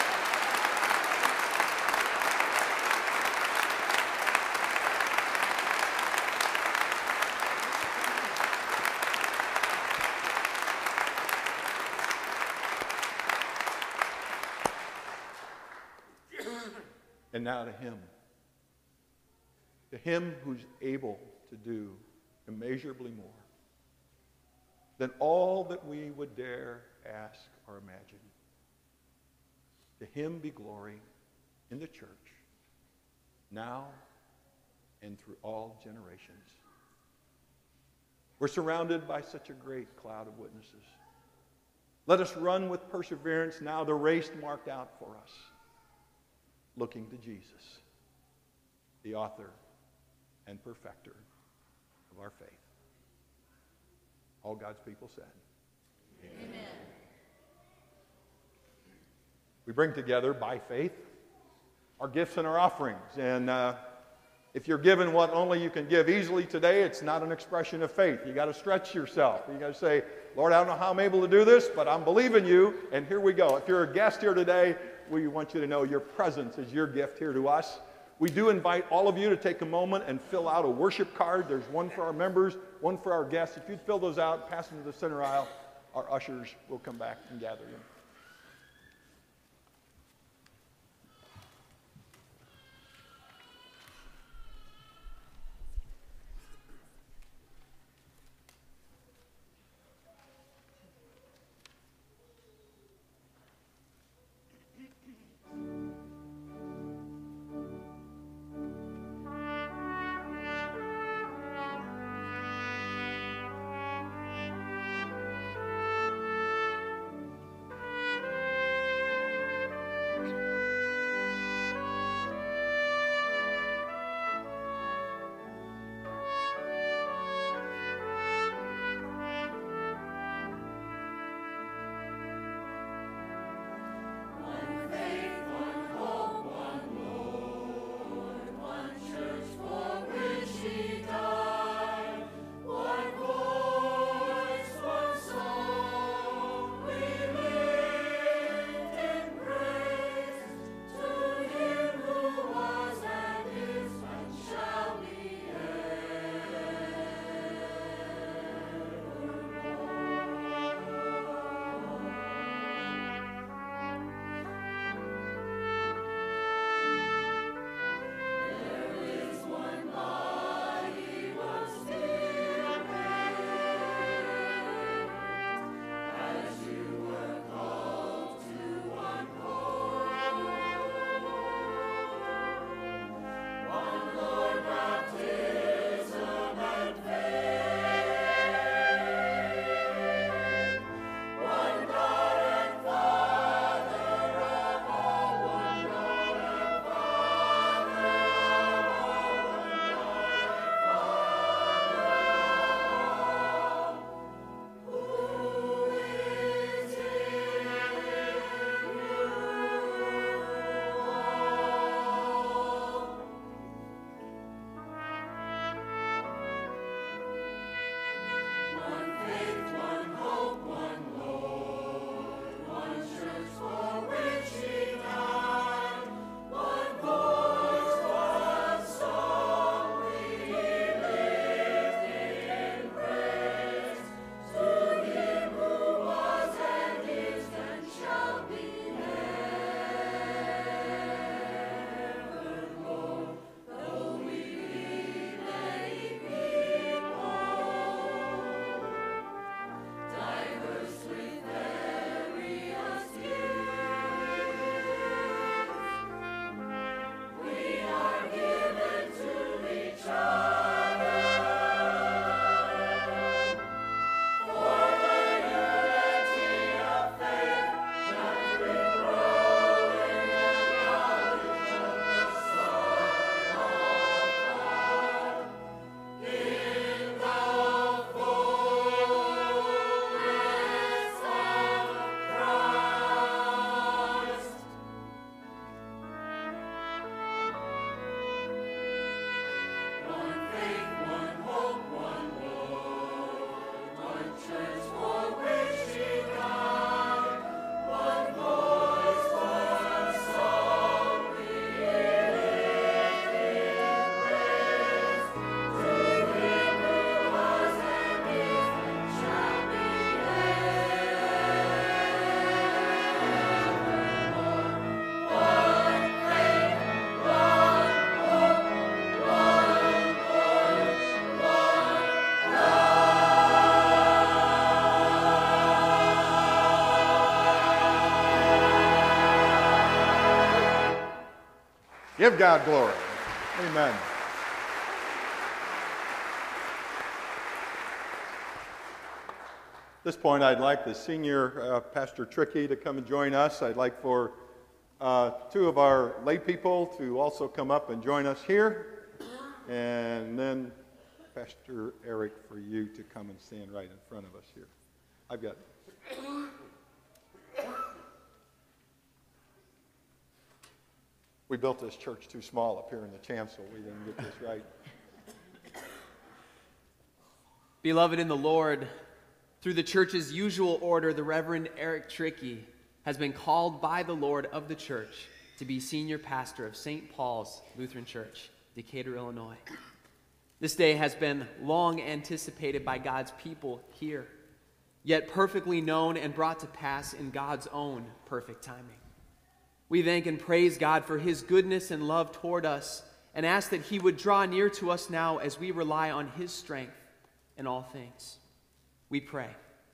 And now to Him. To Him who's able to do immeasurably more than all that we would dare ask or imagine. To Him be glory in the church, now and through all generations. We're surrounded by such a great cloud of witnesses. Let us run with perseverance now the race marked out for us, looking to Jesus, the author and perfecter of our faith. All God's people said, Amen. Amen. We bring together by faith our gifts and our offerings. And uh, if you're given what only you can give easily today, it's not an expression of faith. You got to stretch yourself. You got to say, Lord, I don't know how I'm able to do this, but I'm believing you, and here we go. If you're a guest here today, we want you to know your presence is your gift here to us. We do invite all of you to take a moment and fill out a worship card. There's one for our members, one for our guests. If you'd fill those out, pass them to the center aisle, our ushers will come back and gather them. Give God glory. Amen. At this point, I'd like the Senior uh, Pastor Trickey to come and join us. I'd like for uh, two of our lay people to also come up and join us here. And then Pastor Eric, for you to come and stand right in front of us here. I've got We built this church too small up here in the chancel. We didn't get this right. Beloved in the Lord, through the church's usual order, the Reverend Eric Trickey has been called by the Lord of the church to be senior pastor of Saint Paul's Lutheran Church, Decatur, Illinois. This day has been long anticipated by God's people here, yet perfectly known and brought to pass in God's own perfect timing. We thank and praise God for his goodness and love toward us, and ask that he would draw near to us now as we rely on his strength in all things. We pray.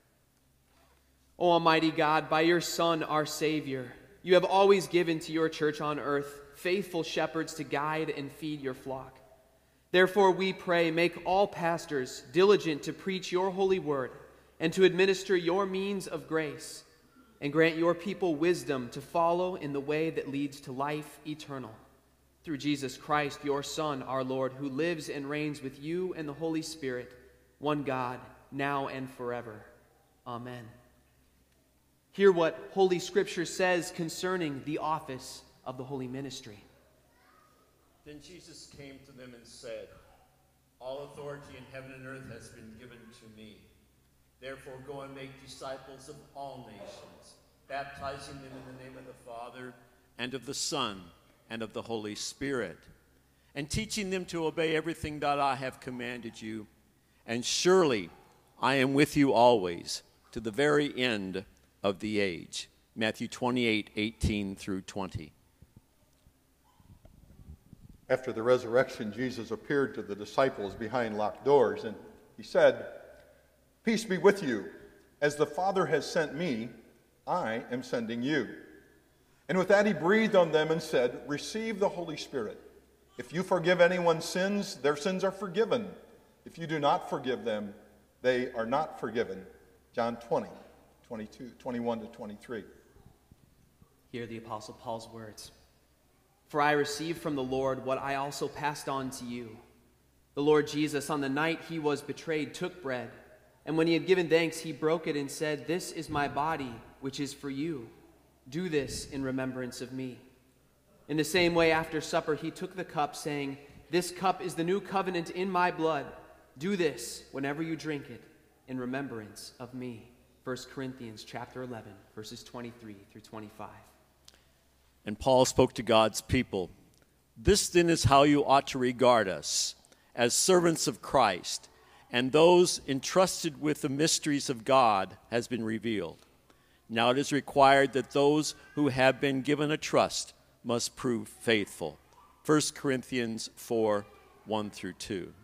O Almighty God, by your Son, our Savior, you have always given to your church on earth faithful shepherds to guide and feed your flock. Therefore, we pray, make all pastors diligent to preach your holy word and to administer your means of grace, and grant your people wisdom to follow in the way that leads to life eternal. Through Jesus Christ, your Son, our Lord, who lives and reigns with you and the Holy Spirit, one God, now and forever. Amen. Hear what Holy Scripture says concerning the office of the holy ministry. Then Jesus came to them and said, all authority in heaven and earth has been given to me. Therefore go and make disciples of all nations, baptizing them in the name of the Father, and of the Son, and of the Holy Spirit, and teaching them to obey everything that I have commanded you. And surely I am with you always, to the very end of the age. Matthew twenty-eight, eighteen through twenty. After the resurrection, Jesus appeared to the disciples behind locked doors, and he said, peace be with you. As the Father has sent me, I am sending you. And with that he breathed on them and said, receive the Holy Spirit. If you forgive anyone's sins, their sins are forgiven. If you do not forgive them, they are not forgiven. John twenty, twenty-two, twenty-one to twenty-three. Hear the Apostle Paul's words. For I received from the Lord what I also passed on to you. The Lord Jesus, on the night he was betrayed, took bread, and when he had given thanks, he broke it and said, this is my body, which is for you. Do this in remembrance of me. In the same way, after supper, he took the cup, saying, this cup is the new covenant in my blood. Do this whenever you drink it in remembrance of me. First Corinthians chapter eleven, verses twenty-three through twenty-five. And Paul spoke to God's people. This then is how you ought to regard us, as servants of Christ, and those entrusted with the mysteries of God has been revealed. Now it is required that those who have been given a trust must prove faithful. First Corinthians four, one through two.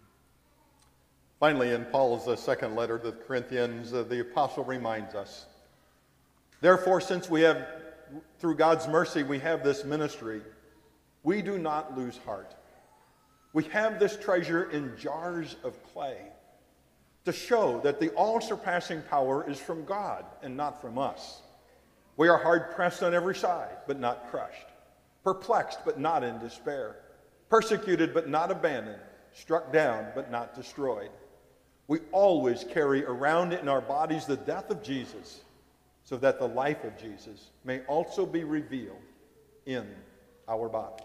Finally, in Paul's uh, second letter to the Corinthians, uh, the apostle reminds us, therefore, since we have, through God's mercy, we have this ministry, we do not lose heart. We have this treasure in jars of clay to show that the all-surpassing power is from God and not from us. We are hard-pressed on every side, but not crushed, perplexed, but not in despair, persecuted, but not abandoned, struck down, but not destroyed. We always carry around in our bodies the death of Jesus, so that the life of Jesus may also be revealed in our bodies.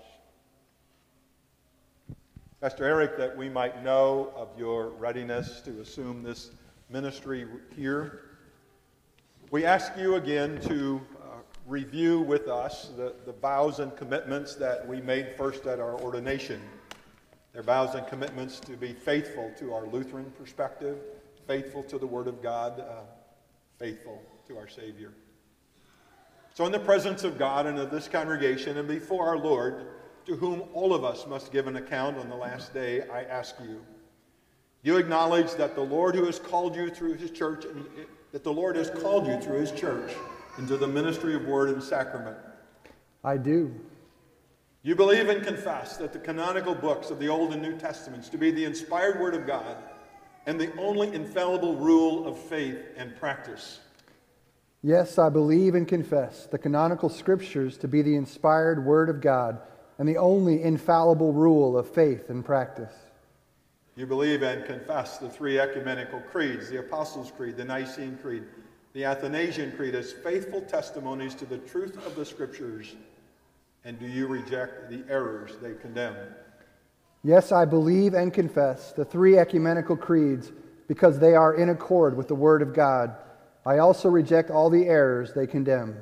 Pastor Eric, that we might know of your readiness to assume this ministry here, we ask you again to uh, review with us the, the vows and commitments that we made first at our ordination. Their vows and commitments to be faithful to our Lutheran perspective, faithful to the Word of God, uh, faithful to our Savior. So in the presence of God and of this congregation and before our Lord, to whom all of us must give an account on the last day, I ask you, you acknowledge that the Lord who has called you through his church, and that the Lord has called you through his church into the ministry of word and sacrament. I do. You believe and confess that the canonical books of the Old and New Testaments to be the inspired Word of God and the only infallible rule of faith and practice. Yes, I believe and confess the canonical scriptures to be the inspired Word of God and the only infallible rule of faith and practice. You believe and confess the three ecumenical creeds, the Apostles' Creed, the Nicene Creed, the Athanasian Creed, as faithful testimonies to the truth of the Scriptures. And do you reject the errors they condemn? Yes, I believe and confess the three ecumenical creeds because they are in accord with the Word of God. I also reject all the errors they condemn.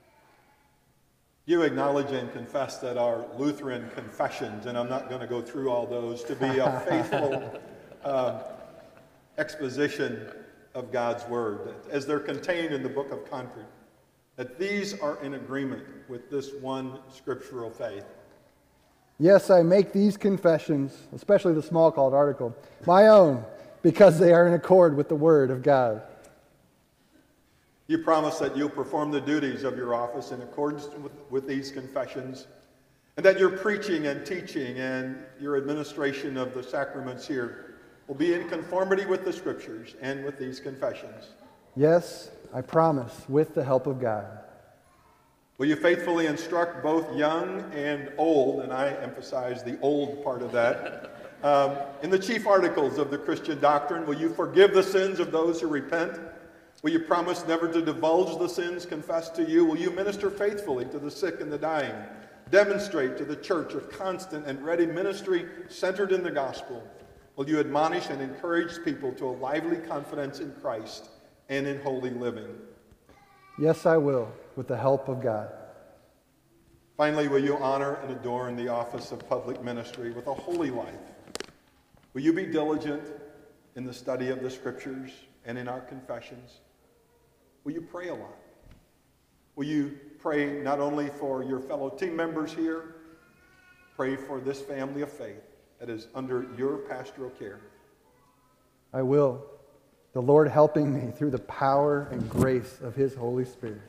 You acknowledge and confess that our Lutheran confessions, and I'm not going to go through all those, to be a faithful uh, exposition of God's Word, as they're contained in the Book of Concord, that these are in agreement with this one scriptural faith. Yes, I make these confessions, especially the small called article, my own, because they are in accord with the Word of God. You promise that you'll perform the duties of your office in accordance with, with these confessions, and that your preaching and teaching and your administration of the sacraments here will be in conformity with the Scriptures and with these confessions. Yes, I promise, with the help of God. Will you faithfully instruct both young and old, and I emphasize the old part of that, um, in the chief articles of the Christian doctrine? Will you forgive the sins of those who repent? Will you promise never to divulge the sins confessed to you? Will you minister faithfully to the sick and the dying? Demonstrate to the church a constant and ready ministry centered in the gospel? Will you admonish and encourage people to a lively confidence in Christ and in holy living? Yes, I will, with the help of God. Finally, will you honor and adorn the office of public ministry with a holy life? Will you be diligent in the study of the Scriptures and in our confessions? Will you pray a lot? Will you pray not only for your fellow team members here, pray for this family of faith that is under your pastoral care? I will, the Lord helping me through the power and grace of His Holy Spirit.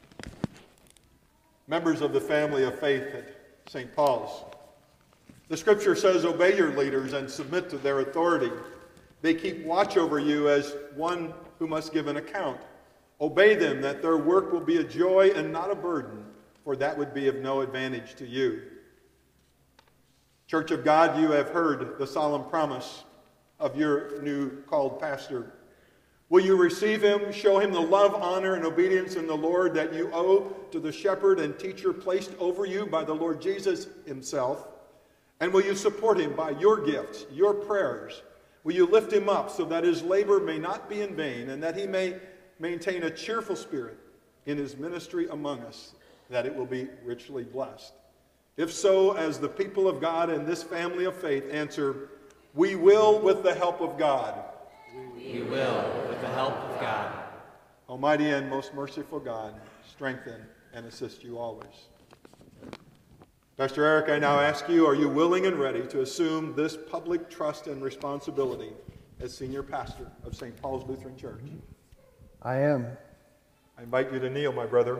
Members of the family of faith at Saint Paul's, the Scripture says, obey your leaders and submit to their authority. They keep watch over you as one who must give an account. Obey them, that their work will be a joy and not a burden, for that would be of no advantage to you. Church of God, you have heard the solemn promise of your new called pastor. Will you receive him, show him the love, honor, and obedience in the Lord that you owe to the shepherd and teacher placed over you by the Lord Jesus himself? And will you support him by your gifts, your prayers? Will you lift him up so that his labor may not be in vain, and that he may maintain a cheerful spirit in his ministry among us, that it will be richly blessed? If so, as the people of God in this family of faith answer, we will with the help of God. We will with the help of God. Almighty and most merciful God, strengthen and assist you always. Pastor Eric, I now ask you, are you willing and ready to assume this public trust and responsibility as senior pastor of Saint Paul's Lutheran Church? I am. I invite you to kneel, my brother.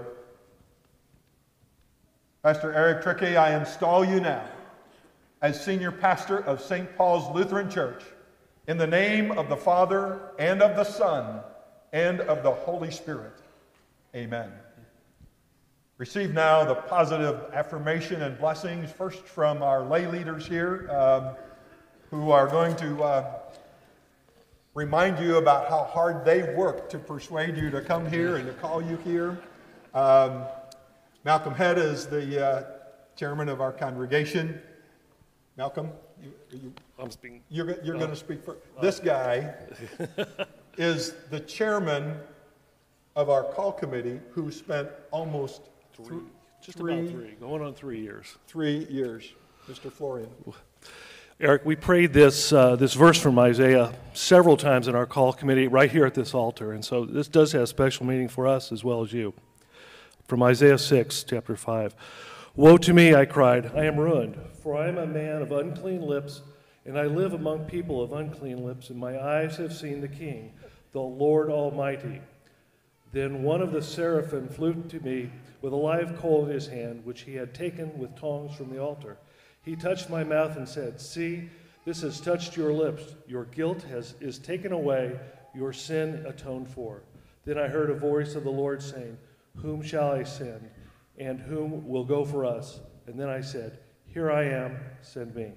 Pastor Eric Trickey, I install you now as senior pastor of Saint Paul's Lutheran Church in the name of the Father and of the Son and of the Holy Spirit. Amen. Receive now the positive affirmation and blessings, first from our lay leaders here, um, who are going to uh, remind you about how hard they worked to persuade you to come here and to call you here. Um, Malcolm Head is the uh, chairman of our congregation. Malcolm, you, you, I'm speaking. You're, you're uh, going to speak first. Uh, this guy is the chairman of our call committee, who spent almost three, th- just three, about three, going on three years. Three years, Mister Florian. Eric, we prayed this uh, this verse from Isaiah several times in our call committee right here at this altar, and so this does have special meaning for us as well as you. From Isaiah six, chapter five. Woe to me, I cried, I am ruined, for I am a man of unclean lips, and I live among people of unclean lips, and my eyes have seen the King, the Lord Almighty. Then one of the seraphim flew to me with a live coal in his hand, which he had taken with tongs from the altar. He touched my mouth and said, "See, this has touched your lips. Your guilt has, is taken away, your sin atoned for." Then I heard a voice of the Lord saying, "Whom shall I send, and whom will go for us?" And then I said, "Here I am, send me."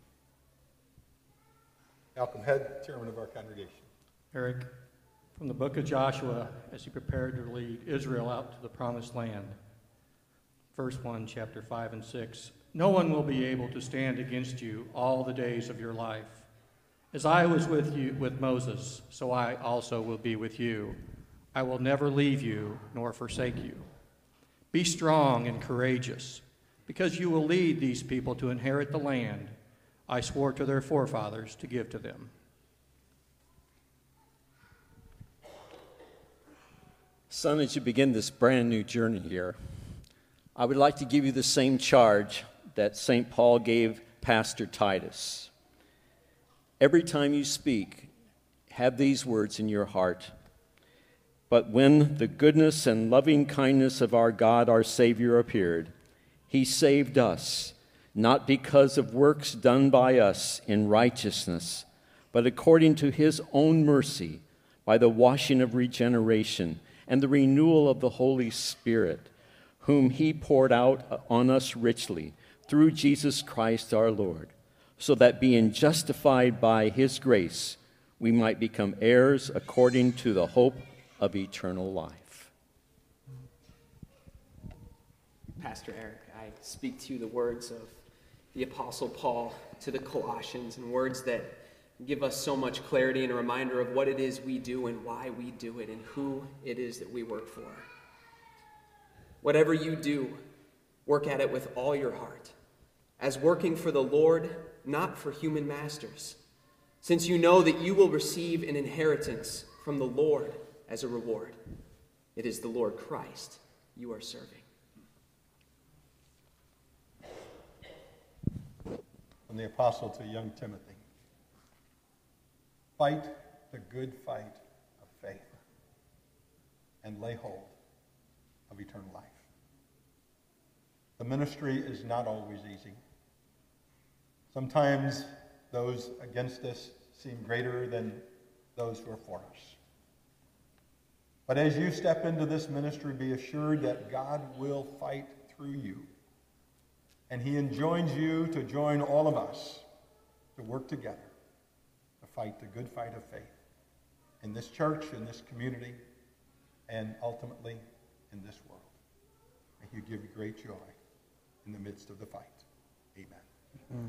Malcolm Head, chairman of our congregation. Eric, from the book of Joshua, as he prepared to lead Israel out to the promised land. Verse one, chapter five and six. "No one will be able to stand against you all the days of your life. As I was with you with Moses, so I also will be with you. I will never leave you nor forsake you. Be strong and courageous, because you will lead these people to inherit the land I swore to their forefathers to give to them." Son, as you begin this brand new journey here, I would like to give you the same charge that Saint Paul gave Pastor Titus. Every time you speak, have these words in your heart. "But when the goodness and loving kindness of our God, our Savior, appeared, he saved us, not because of works done by us in righteousness, but according to his own mercy, by the washing of regeneration and the renewal of the Holy Spirit, whom he poured out on us richly through Jesus Christ our Lord, so that being justified by his grace, we might become heirs according to the hope of eternal life." Pastor Eric, I speak to you the words of the Apostle Paul to the Colossians, and words that give us so much clarity and a reminder of what it is we do and why we do it and who it is that we work for. Whatever you do, work at it with all your heart, as working for the Lord, not for human masters, since you know that you will receive an inheritance from the Lord as a reward. It is the Lord Christ you are serving. From the apostle to young Timothy. "Fight the good fight of faith and lay hold of eternal life." The ministry is not always easy. Sometimes those against us seem greater than those who are for us. But as you step into this ministry, be assured that God will fight through you. And he enjoins you to join all of us to work together to fight the good fight of faith in this church, in this community, and ultimately in this world. May he give you great joy in the midst of the fight. Amen. Mm.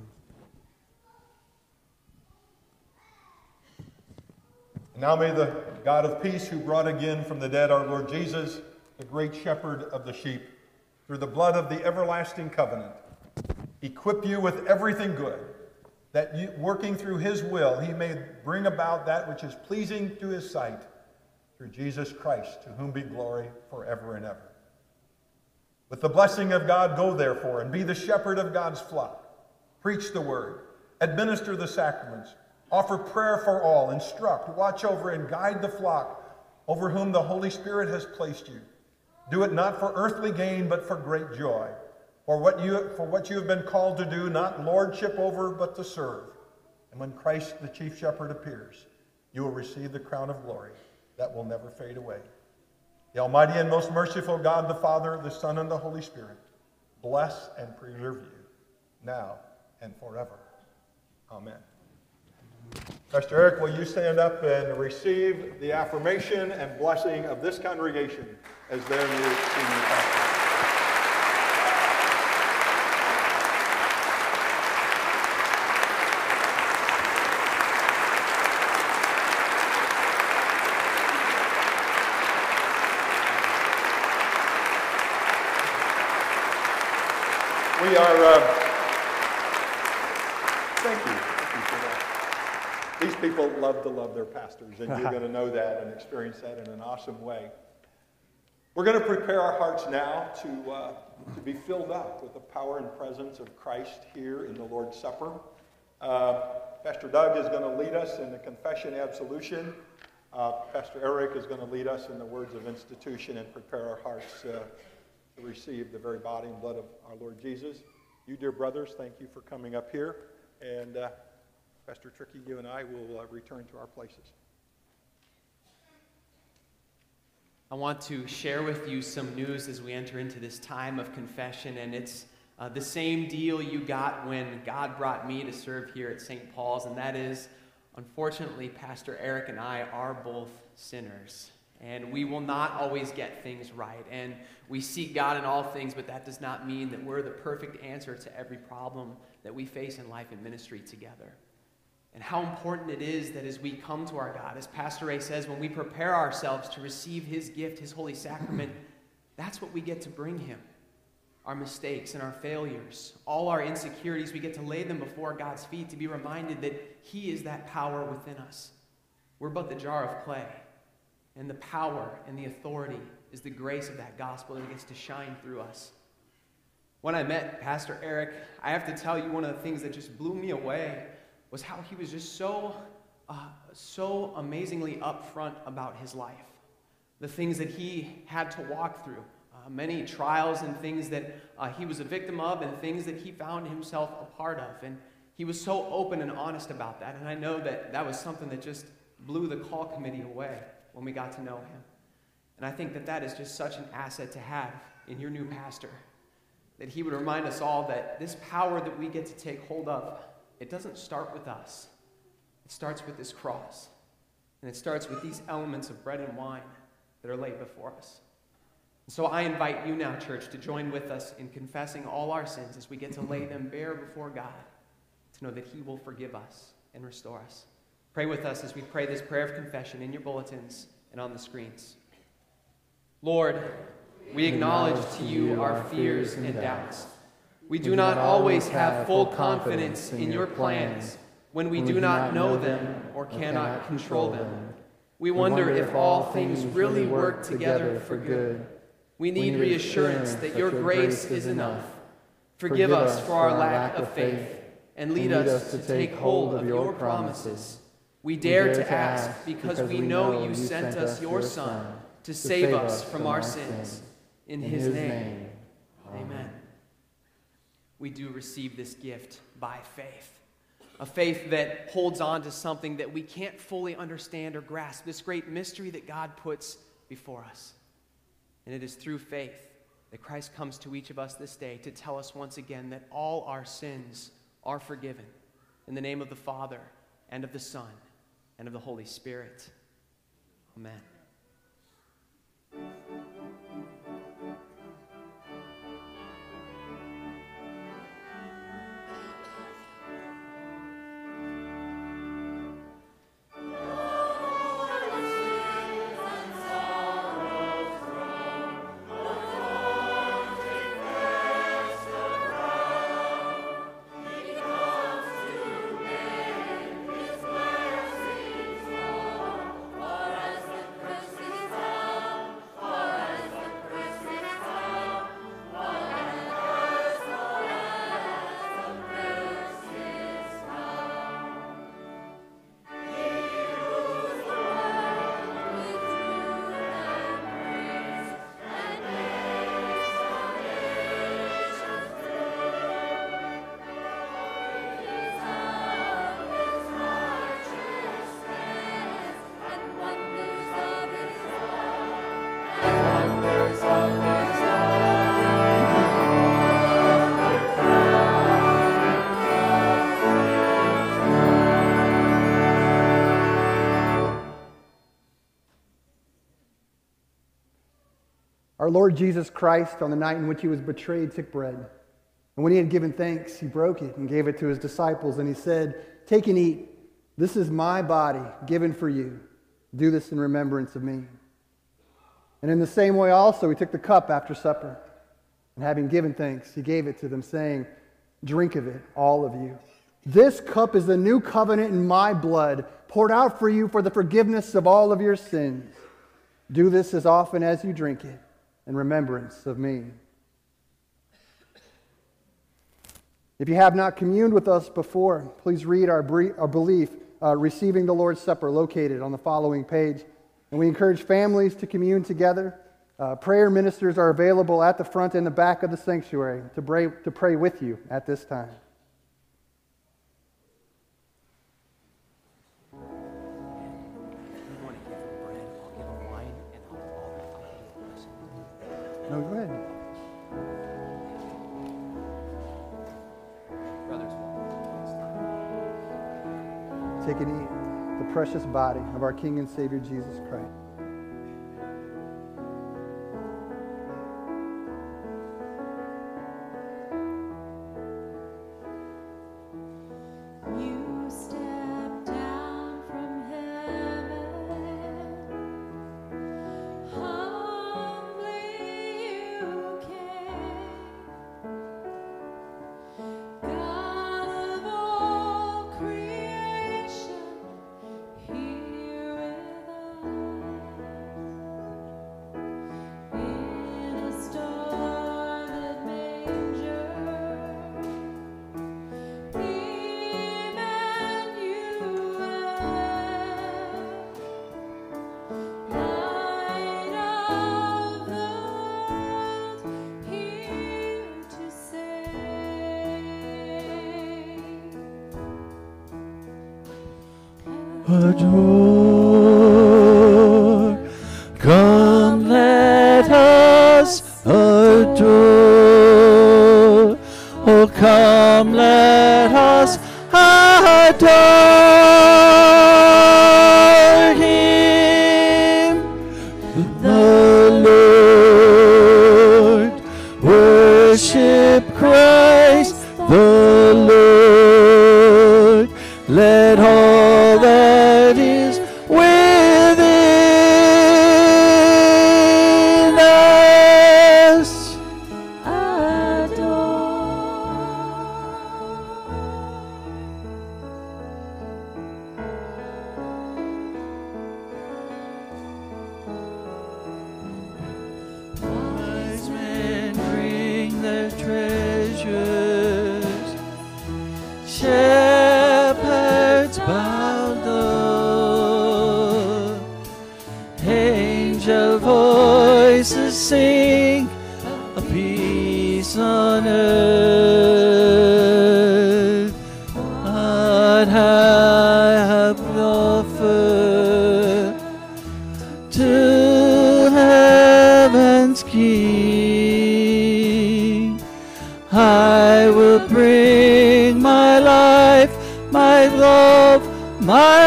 Now may the God of peace, who brought again from the dead our Lord Jesus, the great shepherd of the sheep, through the blood of the everlasting covenant, equip you with everything good, that you, working through his will, he may bring about that which is pleasing to his sight, through Jesus Christ, to whom be glory forever and ever. With the blessing of God, go therefore and be the shepherd of God's flock. Preach the word, administer the sacraments, offer prayer for all, instruct, watch over, and guide the flock over whom the Holy Spirit has placed you. Do it not for earthly gain, but for great joy. For what you, for what you have been called to do, not lordship over, but to serve. And when Christ, the chief shepherd, appears, you will receive the crown of glory that will never fade away. The Almighty and most merciful God, the Father, the Son, and the Holy Spirit, bless and preserve you now and forever. Amen. Pastor Eric, will you stand up and receive the affirmation and blessing of this congregation as their new senior pastor? We are, uh, thank you. Thank you for that. These people love to love their pastors, and you're going to know that and experience that in an awesome way. We're going to prepare our hearts now to, uh, to be filled up with the power and presence of Christ here in the Lord's Supper. Uh, Pastor Doug is going to lead us in the confession absolution, Uh, Pastor Eric is going to lead us in the words of institution and prepare our hearts uh, to receive the very body and blood of our Lord Jesus. You, dear brothers, thank you for coming up here. And uh, Pastor Trickey, you and I will uh, return to our places. I want to share with you some news as we enter into this time of confession, and it's uh, the same deal you got when God brought me to serve here at Saint Paul's, and that is, unfortunately, Pastor Eric and I are both sinners, and we will not always get things right, and we seek God in all things, but that does not mean that we're the perfect answer to every problem that we face in life and ministry together. And how important it is that as we come to our God, as Pastor Ray says, when we prepare ourselves to receive his gift, his holy sacrament, that's what we get to bring him. Our mistakes and our failures, all our insecurities, we get to lay them before God's feet to be reminded that he is that power within us. We're but the jar of clay, and the power and the authority is the grace of that gospel that gets to shine through us. When I met Pastor Eric, I have to tell you, one of the things that just blew me away was how he was just so, uh, so amazingly upfront about his life. The things that he had to walk through, uh, many trials and things that uh, he was a victim of and things that he found himself a part of. And he was so open and honest about that. And I know that that was something that just blew the call committee away when we got to know him. And I think that that is just such an asset to have in your new pastor, that he would remind us all that this power that we get to take hold of, it doesn't start with us. It starts with this cross. And it starts with these elements of bread and wine that are laid before us. And so I invite you now, church, to join with us in confessing all our sins as we get to lay them bare before God, to know that he will forgive us and restore us. Pray with us as we pray this prayer of confession in your bulletins and on the screens. Lord, we acknowledge to you our fears and doubts. We do not always have full confidence in your plans when we do not know them or cannot control them. We wonder if all things really work together for good. We need reassurance that your grace is enough. Forgive us for our lack of faith and lead us to take hold of your promises. We dare to ask because we know you sent us your Son to save us from our sins. In his name, amen. We do receive this gift by faith, a faith that holds on to something that we can't fully understand or grasp, this great mystery that God puts before us. And it is through faith that Christ comes to each of us this day to tell us once again that all our sins are forgiven. In the name of the Father, and of the Son, and of the Holy Spirit. Amen. Our Lord Jesus Christ, on the night in which he was betrayed, took bread. And when he had given thanks, he broke it and gave it to his disciples. And he said, "Take and eat. This is my body given for you. Do this in remembrance of me." And in the same way also, he took the cup after supper. And having given thanks, he gave it to them, saying, "Drink of it, all of you. This cup is the new covenant in my blood, poured out for you for the forgiveness of all of your sins. Do this as often as you drink it in remembrance of me." If you have not communed with us before, please read our, brief, our belief uh, receiving the Lord's Supper located on the following page. And we encourage families to commune together. Uh, prayer ministers are available at the front and the back of the sanctuary to pray, to pray with you at this time. No, go ahead. Take and eat the precious body of our King and Savior Jesus Christ. Adore, come let us adore. Oh, come let us adore Him, the Lord. Worship Christ, the Lord. Let all that is within us adore. Wise men bring their treasures, shepherds bow low, angel voices sing a peace on earth. What I have offered to heaven's King, I will bring my life, my love, my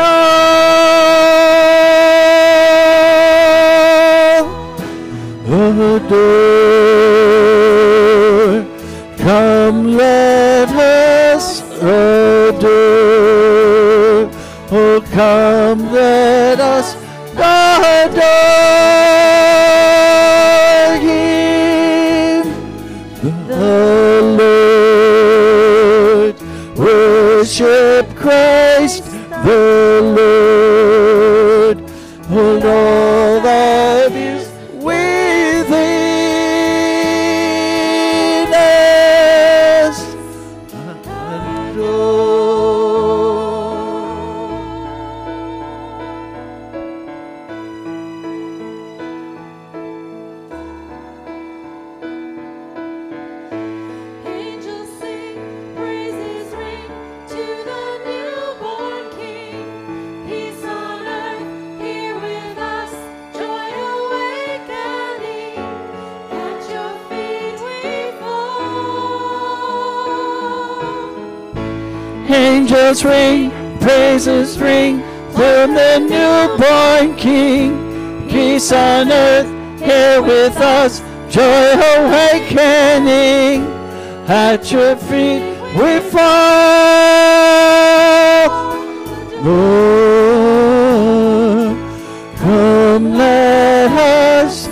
all. Adore, come let us adore. Oh, come let us adore Him, the Lord. Worship Christ, the Lord. Hold all that is within us adore. Angels sing, praises ring to the newborn King. Peace on earth, here with us, joy awakening. At your feet we fall. Angels ring, praises ring from the newborn King. Peace on earth, here with us, joy awakening. At your feet we fall. Lord, come let us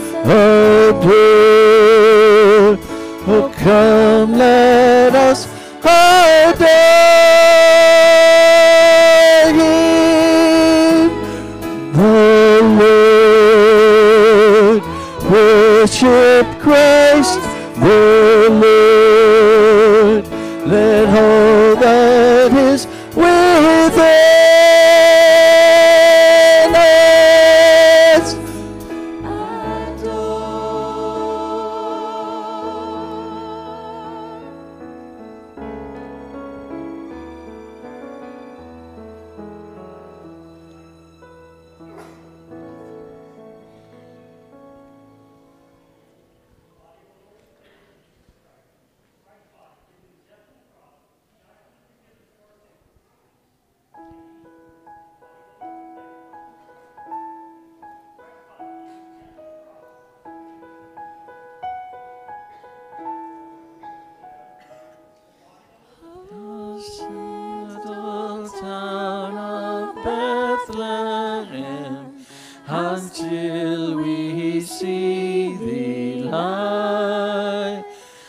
adore. Oh, come let us adore Him, the Lord. Worship Christ, the Lord. Let all that is within till we see thee lie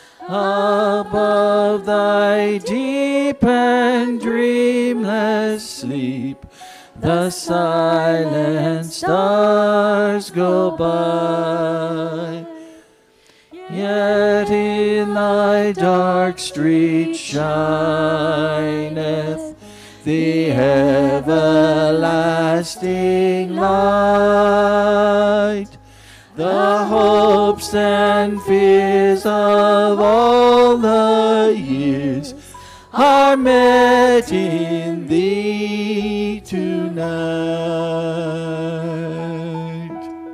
above thy deep and dreamless sleep. The silent stars go by, yet in thy dark street shineth the everlasting light. The hopes and fears of all the years are met in thee tonight.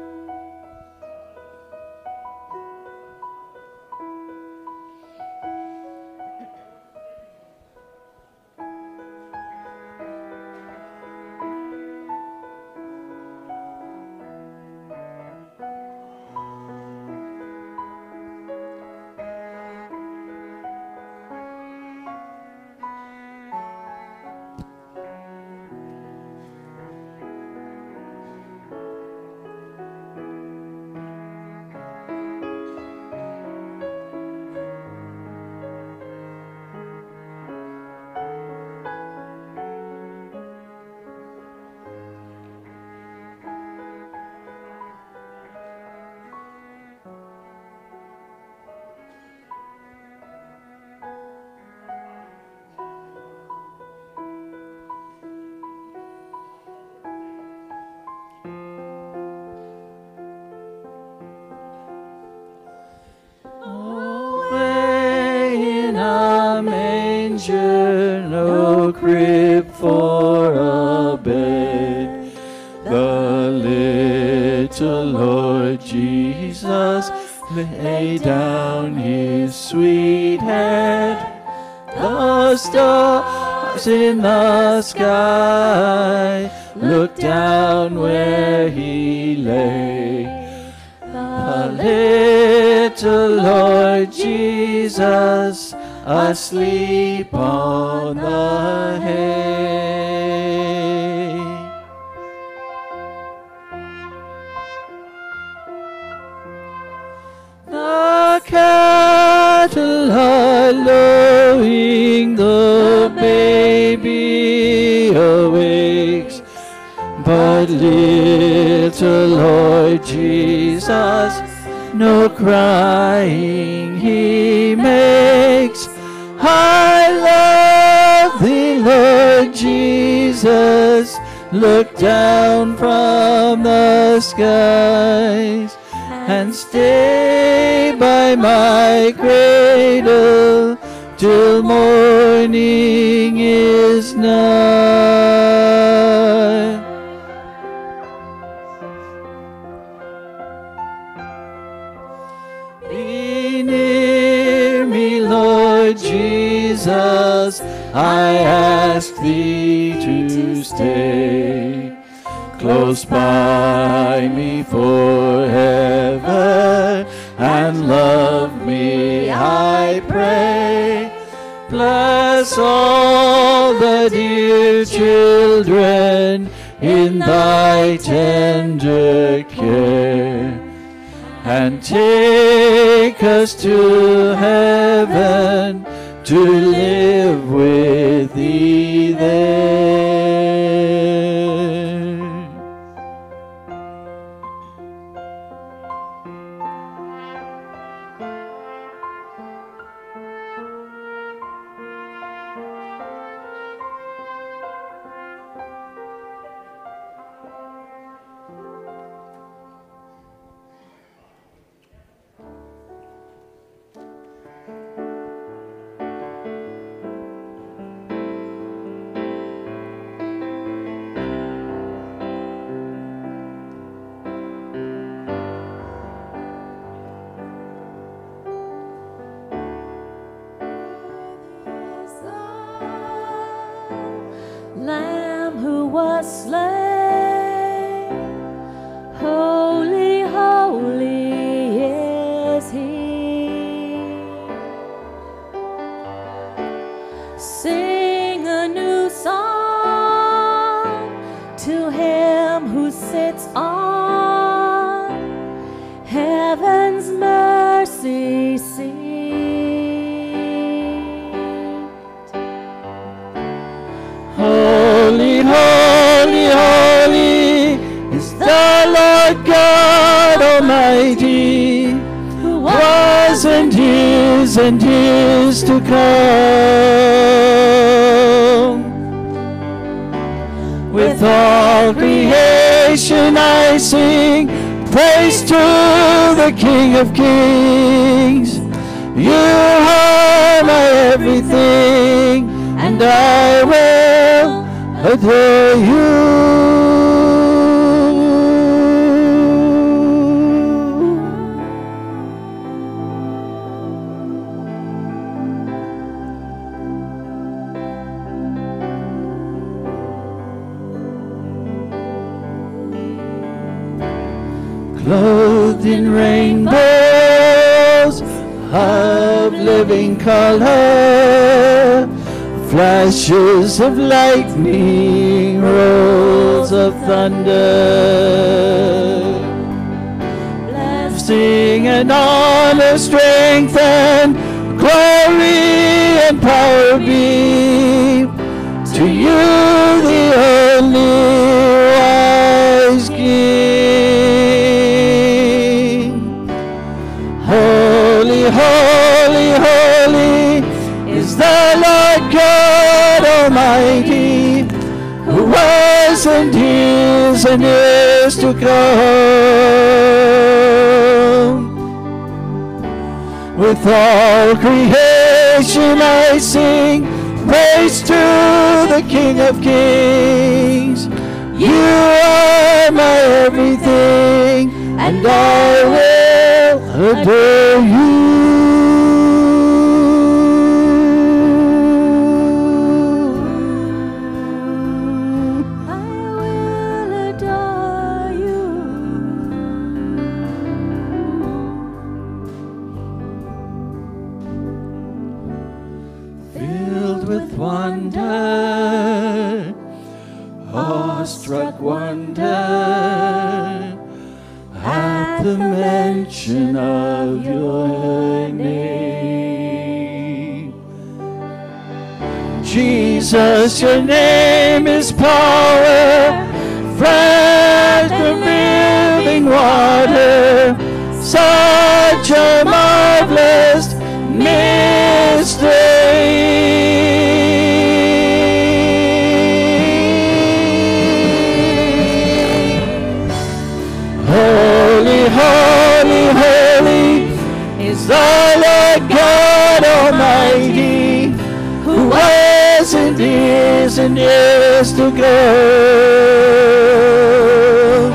No crib for a bed, the little Lord Jesus lay down his sweet head. The stars in the sky looked down where he lay. The little Lord Jesus asleep on the hay. The cattle are lowing, the baby awakes, but little Lord Jesus no crying he makes. I love thee, Lord Jesus, look down from the skies and stay by my cradle till morning is nigh. Be near me, Lord Jesus, I ask thee to stay close by me forever and love me, I pray. Bless all the dear children in thy tender care, and take us to heaven to live with thee there. years and years to come. With all creation I sing praise to the King of Kings. You are my everything, and I will adore you. Clothed in rainbows of living color, flashes of lightning, rolls of thunder, blessing and honor, strength and glory and power be to you, the only wise King. Holy, holy, holy is the Lord God Almighty, who was and is and is to come. With all creation I sing praise to the King of Kings. You are my everything, and I will adore you. Wonder, awestruck wonder, at the mention of your name. Jesus, your name is power, fresh from living water, such a marvelous mystery. Holy, holy, holy is the Lord God Almighty, who was and is and is to come.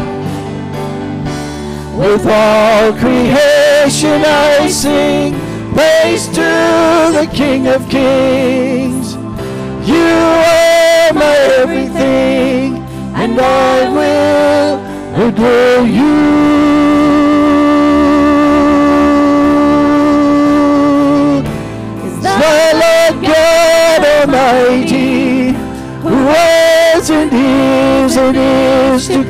With all creation I sing praise to the King of Kings. You are my everything, and I will adore you. Is the Lord God Almighty, who was and is and is to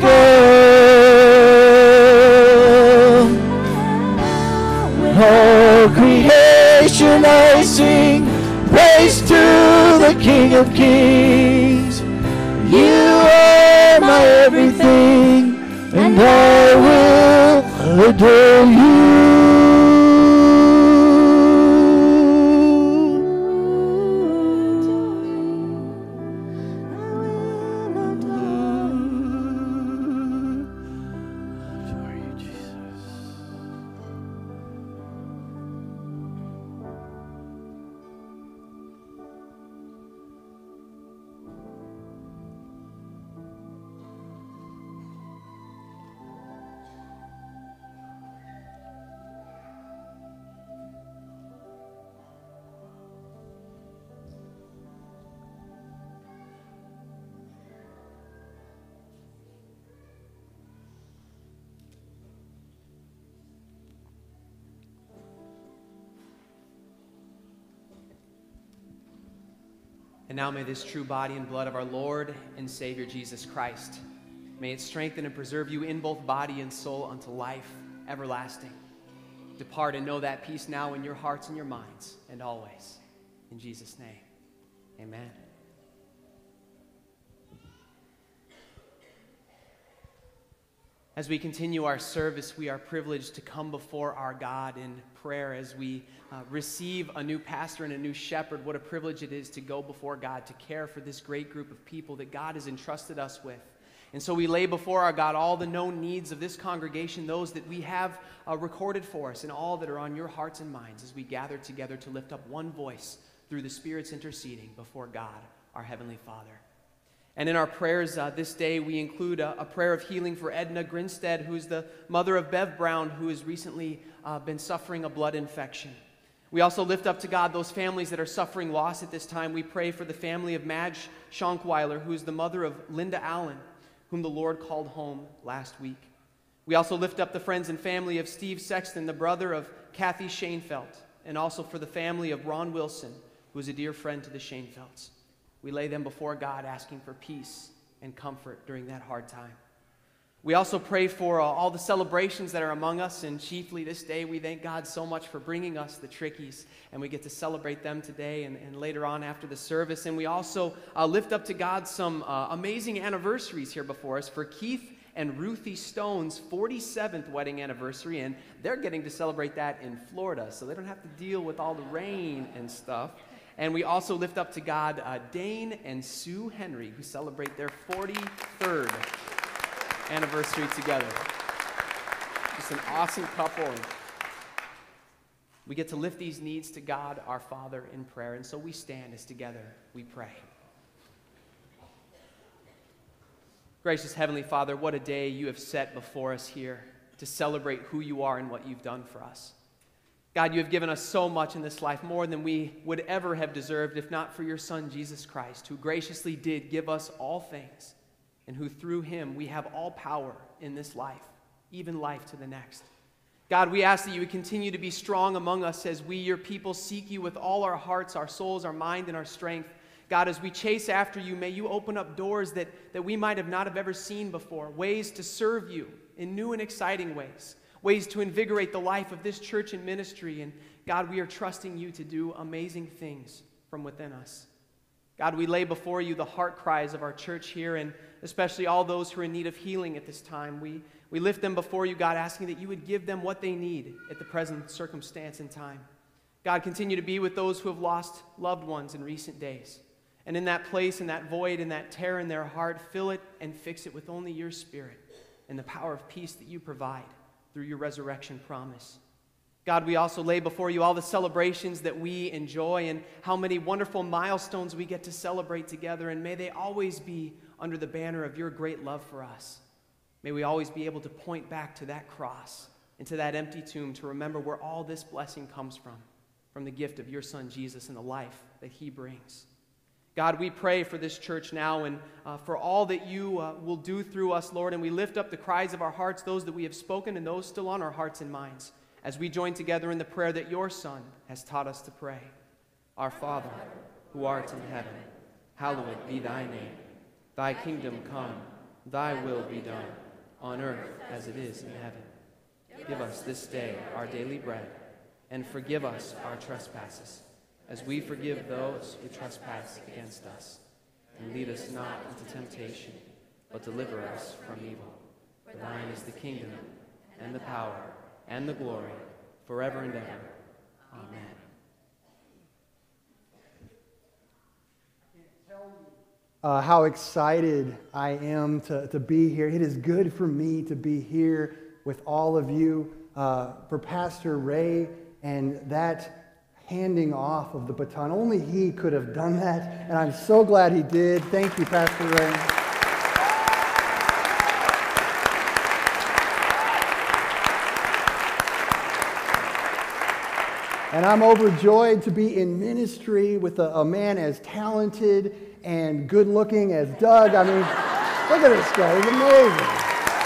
come. With all creation I sing praise to the King of Kings. You are my everything, and I will adore you. Adore you, Jesus. And now may this true body and blood of our Lord and Savior Jesus Christ, may it strengthen and preserve you in both body and soul unto life everlasting. Depart and know that peace now in your hearts and your minds and always. In Jesus' name, amen. As we continue our service, we are privileged to come before our God in prayer as we uh, receive a new pastor and a new shepherd. What a privilege it is to go before God, to care for this great group of people that God has entrusted us with. And so we lay before our God all the known needs of this congregation, those that we have uh, recorded for us, and all that are on your hearts and minds as we gather together to lift up one voice through the Spirit's interceding before God, our Heavenly Father. And in our prayers uh, this day, we include a, a prayer of healing for Edna Grinstead, who is the mother of Bev Brown, who has recently uh, been suffering a blood infection. We also lift up to God those families that are suffering loss at this time. We pray for the family of Madge Schonkweiler, who is the mother of Linda Allen, whom the Lord called home last week. We also lift up the friends and family of Steve Sexton, the brother of Kathy Shanefeldt, and also for the family of Ron Wilson, who is a dear friend to the Shanefeldts. We lay them before God, asking for peace and comfort during that hard time. We also pray for uh, all the celebrations that are among us, and chiefly this day, we thank God so much for bringing us the Trickeys, and we get to celebrate them today and, and later on after the service. And we also uh, lift up to God some uh, amazing anniversaries here before us for Keith and Ruthie Stone's forty-seventh wedding anniversary, and they're getting to celebrate that in Florida, so they don't have to deal with all the rain and stuff. And we also lift up to God uh, Dane and Sue Henry, who celebrate their forty-third anniversary together. Just an awesome couple. We get to lift these needs to God, our Father, in prayer. And so we stand as together we pray. Gracious Heavenly Father, what a day you have set before us here to celebrate who you are and what you've done for us. God, you have given us so much in this life, more than we would ever have deserved if not for your Son, Jesus Christ, who graciously did give us all things, and who through him we have all power in this life, even life to the next. God, we ask that you would continue to be strong among us as we, your people, seek you with all our hearts, our souls, our mind, and our strength. God, as we chase after you, may you open up doors that, that we might have not have ever seen before, ways to serve you in new and exciting ways, ways to invigorate the life of this church and ministry. And God, we are trusting you to do amazing things from within us. God, we lay before you the heart cries of our church here, and especially all those who are in need of healing at this time. We, we lift them before you, God, asking that you would give them what they need at the present circumstance and time. God, continue to be with those who have lost loved ones in recent days. And in that place, in that void, in that tear in their heart, fill it and fix it with only your Spirit and the power of peace that you provide through your resurrection promise. God, we also lay before you all the celebrations that we enjoy and how many wonderful milestones we get to celebrate together, and may they always be under the banner of your great love for us. May we always be able to point back to that cross and to that empty tomb to remember where all this blessing comes from, from the gift of your Son Jesus and the life that he brings. God, we pray for this church now and uh, for all that you uh, will do through us, Lord, and we lift up the cries of our hearts, those that we have spoken and those still on our hearts and minds, as we join together in the prayer that your Son has taught us to pray. Our Father, who art in heaven, hallowed be thy name. Thy kingdom come, thy will be done, on earth as it is in heaven. Give us this day our daily bread, and forgive us our trespasses, as we forgive those who trespass against us. And lead us not into temptation, but deliver us from evil. For thine is the kingdom, and the power, and the glory, forever and ever. Amen. Uh, how excited I am to, to be here. It is good for me to be here with all of you, uh, for Pastor Wray, and that handing off of the baton. Only he could have done that, and I'm so glad he did. Thank you, Pastor Wray. And I'm overjoyed to be in ministry with a, a man as talented and good-looking as Doug. I mean, look at this guy. He's amazing.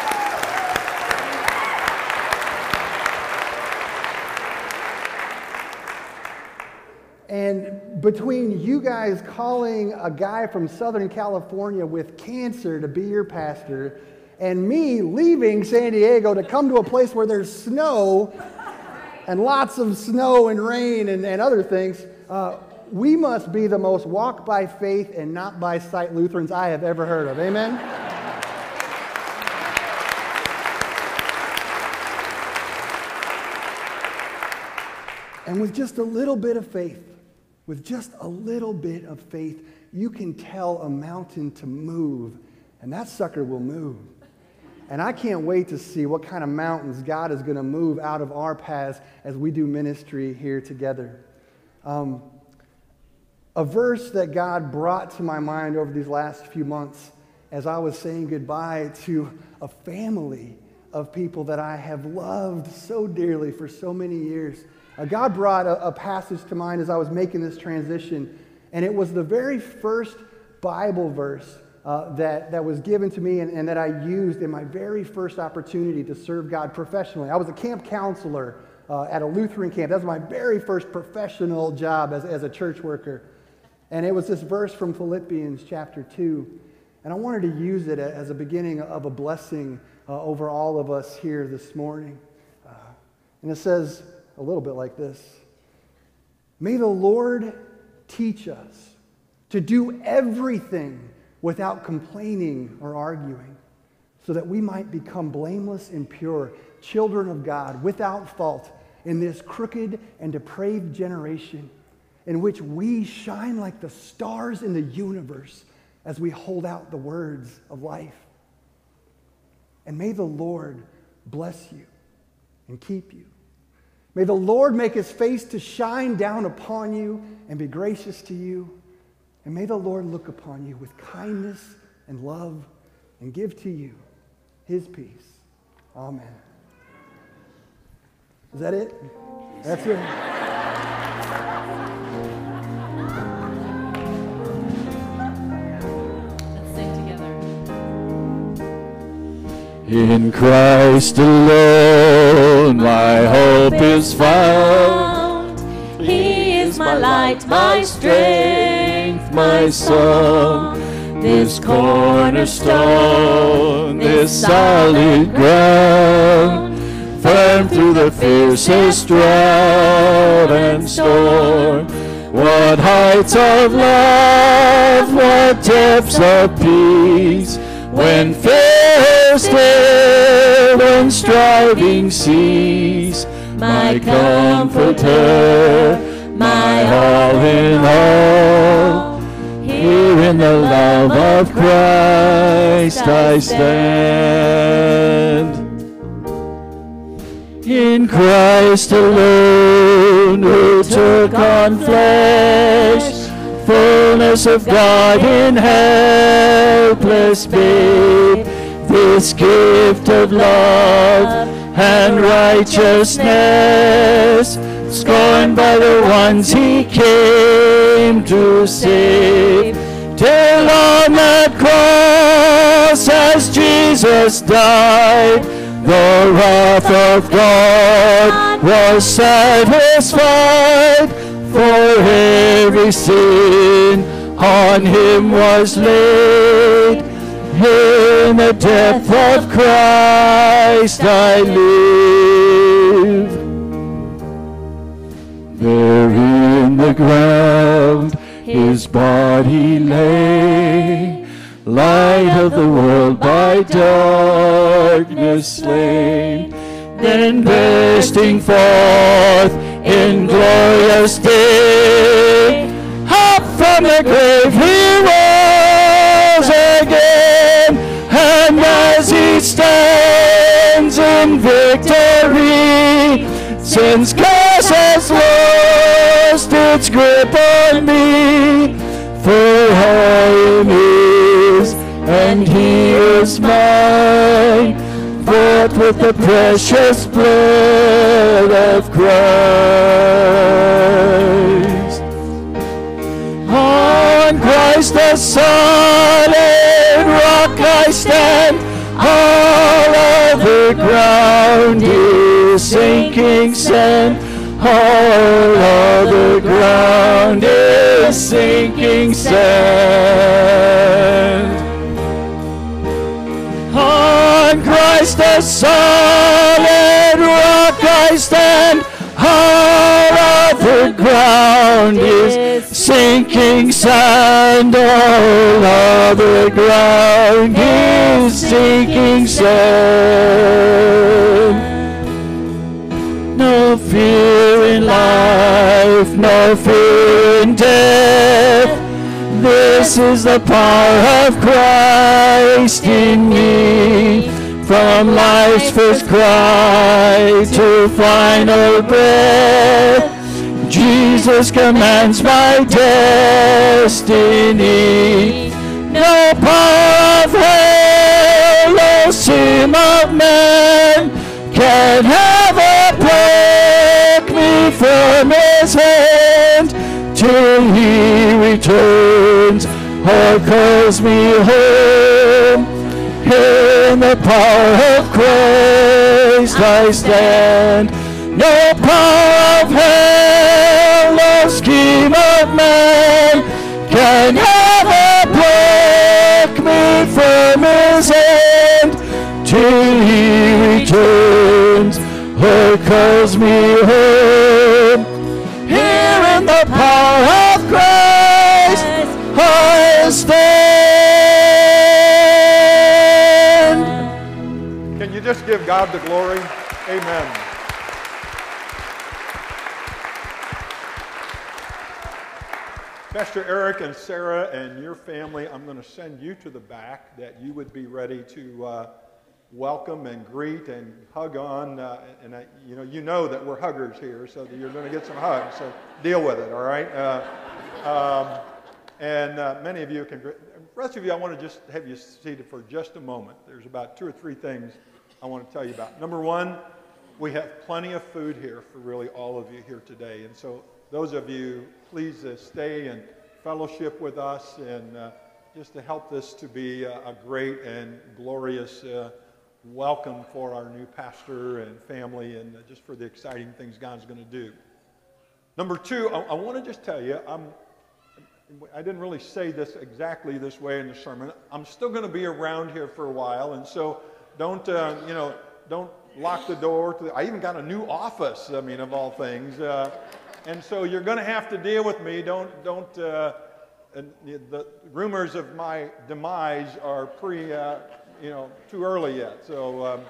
And between you guys calling a guy from Southern California with cancer to be your pastor, and me leaving San Diego to come to a place where there's snow, and lots of snow and rain and, and other things, uh, we must be the most walk by faith and not by sight Lutherans I have ever heard of. Amen? And with just a little bit of faith, with just a little bit of faith, you can tell a mountain to move, and that sucker will move. And I can't wait to see what kind of mountains God is going to move out of our paths as we do ministry here together. Um, a verse that God brought to my mind over these last few months as I was saying goodbye to a family of people that I have loved so dearly for so many years. Uh, God brought a, a passage to mind as I was making this transition, and it was the very first Bible verse Uh, that, that was given to me and, and that I used in my very first opportunity to serve God professionally. I was a camp counselor uh, at a Lutheran camp. That was my very first professional job as, as a church worker. And it was this verse from Philippians chapter two. And I wanted to use it as a beginning of a blessing uh, over all of us here this morning. Uh, and it says a little bit like this. May the Lord teach us to do everything without complaining or arguing, so that we might become blameless and pure, children of God, without fault, in this crooked and depraved generation, in which we shine like the stars in the universe as we hold out the words of life. And may the Lord bless you and keep you. May the Lord make his face to shine down upon you and be gracious to you. And may the Lord look upon you with kindness and love and give to you his peace. Amen. Is that it? That's it. Let's sing together. In Christ alone my hope is found. He is my light, my strength, my song, this cornerstone, this solid ground, firm through the fiercest drought and storm. What heights of love, what depths of peace, when fear still and striving cease. My comforter, my all in all, here in the love of Christ I stand. In Christ alone, who took on flesh, fullness of God in helpless babe, this gift of love and righteousness, scorned by the ones he came to save, till on that cross as Jesus died, the wrath of God was satisfied, for every sin on him was laid. In the death of Christ I live. There in the ground his body lay, light of the world by darkness slain. Then bursting forth in glorious day, up from the grave he rose again, and as he stands in victory, sin's curse has lost its grip on me, for I am his, and he is mine, bought with the precious blood of Christ. On Christ the solid rock I stand, all other ground is sinking sand, all other ground is sinking sand. On Christ the solid rock I stand, all other ground is sinking sand, all other ground is sinking sand. No fear in life no fear in death. This is the power of Christ in me. From life's first cry to final breath, Jesus commands my destiny. No power of hell, no scheme of man can ever break me from his hand till he returns or calls me home. In the power of Christ I stand. No power of hell, no scheme of man can ever break me from his hand till he returns or calls me home. Here in the power of Christ I stand. Can you just give God the glory? Amen. Pastor Eric and Sarah and your family, I'm going to send you to the back that you would be ready to uh, welcome and greet and hug on. Uh, and I, you know, you know that we're huggers here, so that you're going to get some hugs. So deal with it, all right? Uh, um, and uh, many of you can. The rest of you, I want to just have you seated for just a moment. There's about two or three things I want to tell you about. Number one, we have plenty of food here for really all of you here today, and so those of you, please uh, stay and fellowship with us, and uh, just to help this to be a, a great and glorious uh, welcome for our new pastor and family, and uh, just for the exciting things God's going to do. Number two, I, I want to just tell you, I'm, I didn't really say this exactly this way in the sermon. I'm still going to be around here for a while, and so don't, uh, you know, don't lock the door. To the, I even got a new office, I mean, of all things. Uh, And so you're going to have to deal with me. Don't, don't, uh, and the rumors of my demise are pre, uh, you know, too early yet. So um,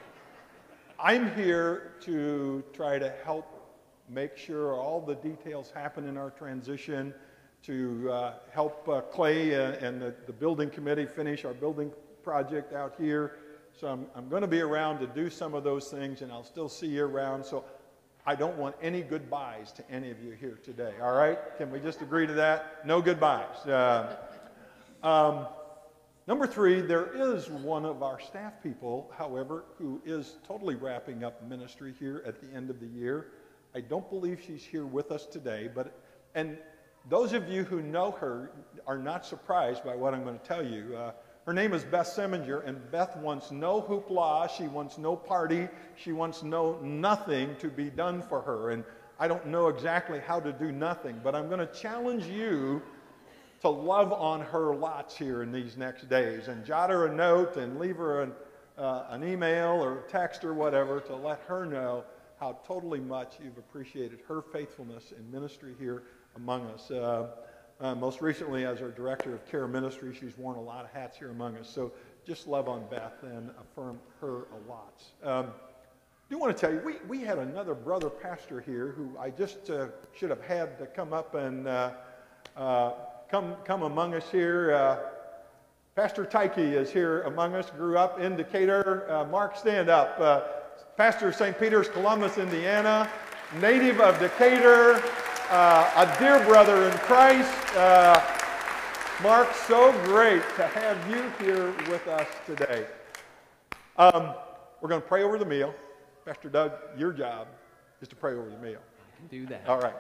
I'm here to try to help make sure all the details happen in our transition, to uh, help uh, Clay uh, and the, the building committee finish our building project out here. So I'm, I'm going to be around to do some of those things, and I'll still see you around. So I don't want any goodbyes to any of you here today, all right? Can we just agree to that? No goodbyes. Uh, um, number three, there is one of our staff people, however, who is totally wrapping up ministry here at the end of the year. I don't believe she's here with us today, but, and those of you who know her are not surprised by what I'm going to tell you. Uh, Her name is Beth Seminger, and Beth wants no hoopla. She wants no party. She wants no nothing to be done for her. And I don't know exactly how to do nothing, but I'm going to challenge you to love on her lots here in these next days, and jot her a note and leave her an, uh, an email or a text or whatever to let her know how totally much you've appreciated her faithfulness in ministry here among us. Uh, Uh, most recently, as our director of care ministry, she's worn a lot of hats here among us. So just love on Beth and affirm her a lot. Um, I do want to tell you, we, we had another brother pastor here who I just uh, should have had to come up and uh, uh, come, come among us here. Uh, Pastor Trickey is here among us, grew up in Decatur. Uh, Mark, stand up. Uh, pastor of Saint Peter's, Columbus, Indiana, native of Decatur. Uh, a dear brother in Christ. Uh, Mark, so great to have you here with us today. Um, we're going to pray over the meal. Pastor Doug, your job is to pray over the meal. I can do that. All right.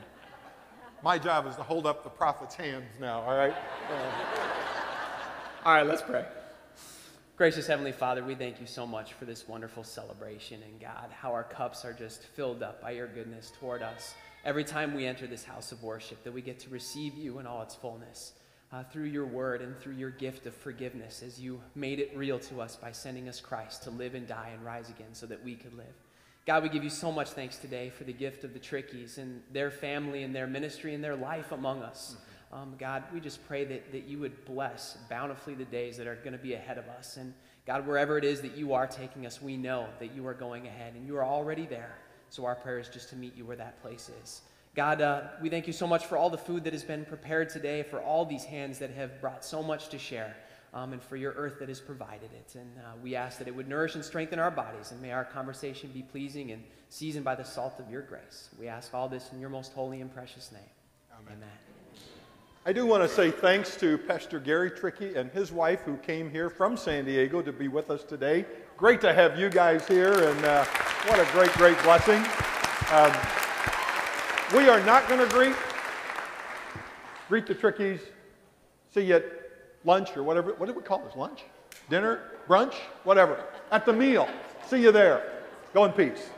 My job is to hold up the prophet's hands now, all right? Uh, all right, let's pray. Gracious Heavenly Father, we thank you so much for this wonderful celebration, and God, how our cups are just filled up by your goodness toward us. Every time we enter this house of worship, that we get to receive you in all its fullness uh, through your word and through your gift of forgiveness, as you made it real to us by sending us Christ to live and die and rise again so that we could live. God, we give you so much thanks today for the gift of the Trickeys and their family and their ministry and their life among us. Um, God, we just pray that, that you would bless bountifully the days that are going to be ahead of us. And God, wherever it is that you are taking us, we know that you are going ahead and you are already there. So our prayer is just to meet you where that place is. God, uh, we thank you so much for all the food that has been prepared today, for all these hands that have brought so much to share, um, and for your earth that has provided it. And uh, we ask that it would nourish and strengthen our bodies, and may our conversation be pleasing and seasoned by the salt of your grace. We ask all this in your most holy and precious name. Amen. Amen. I do want to say thanks to Pastor Gary Trickey and his wife who came here from San Diego to be with us today. Great to have you guys here, and uh, what a great, great blessing. Um, we are not going to greet. Greet the Trickeys. See you at lunch or whatever. What do we call this? Lunch? Dinner? Brunch? Whatever. At the meal. See you there. Go in peace.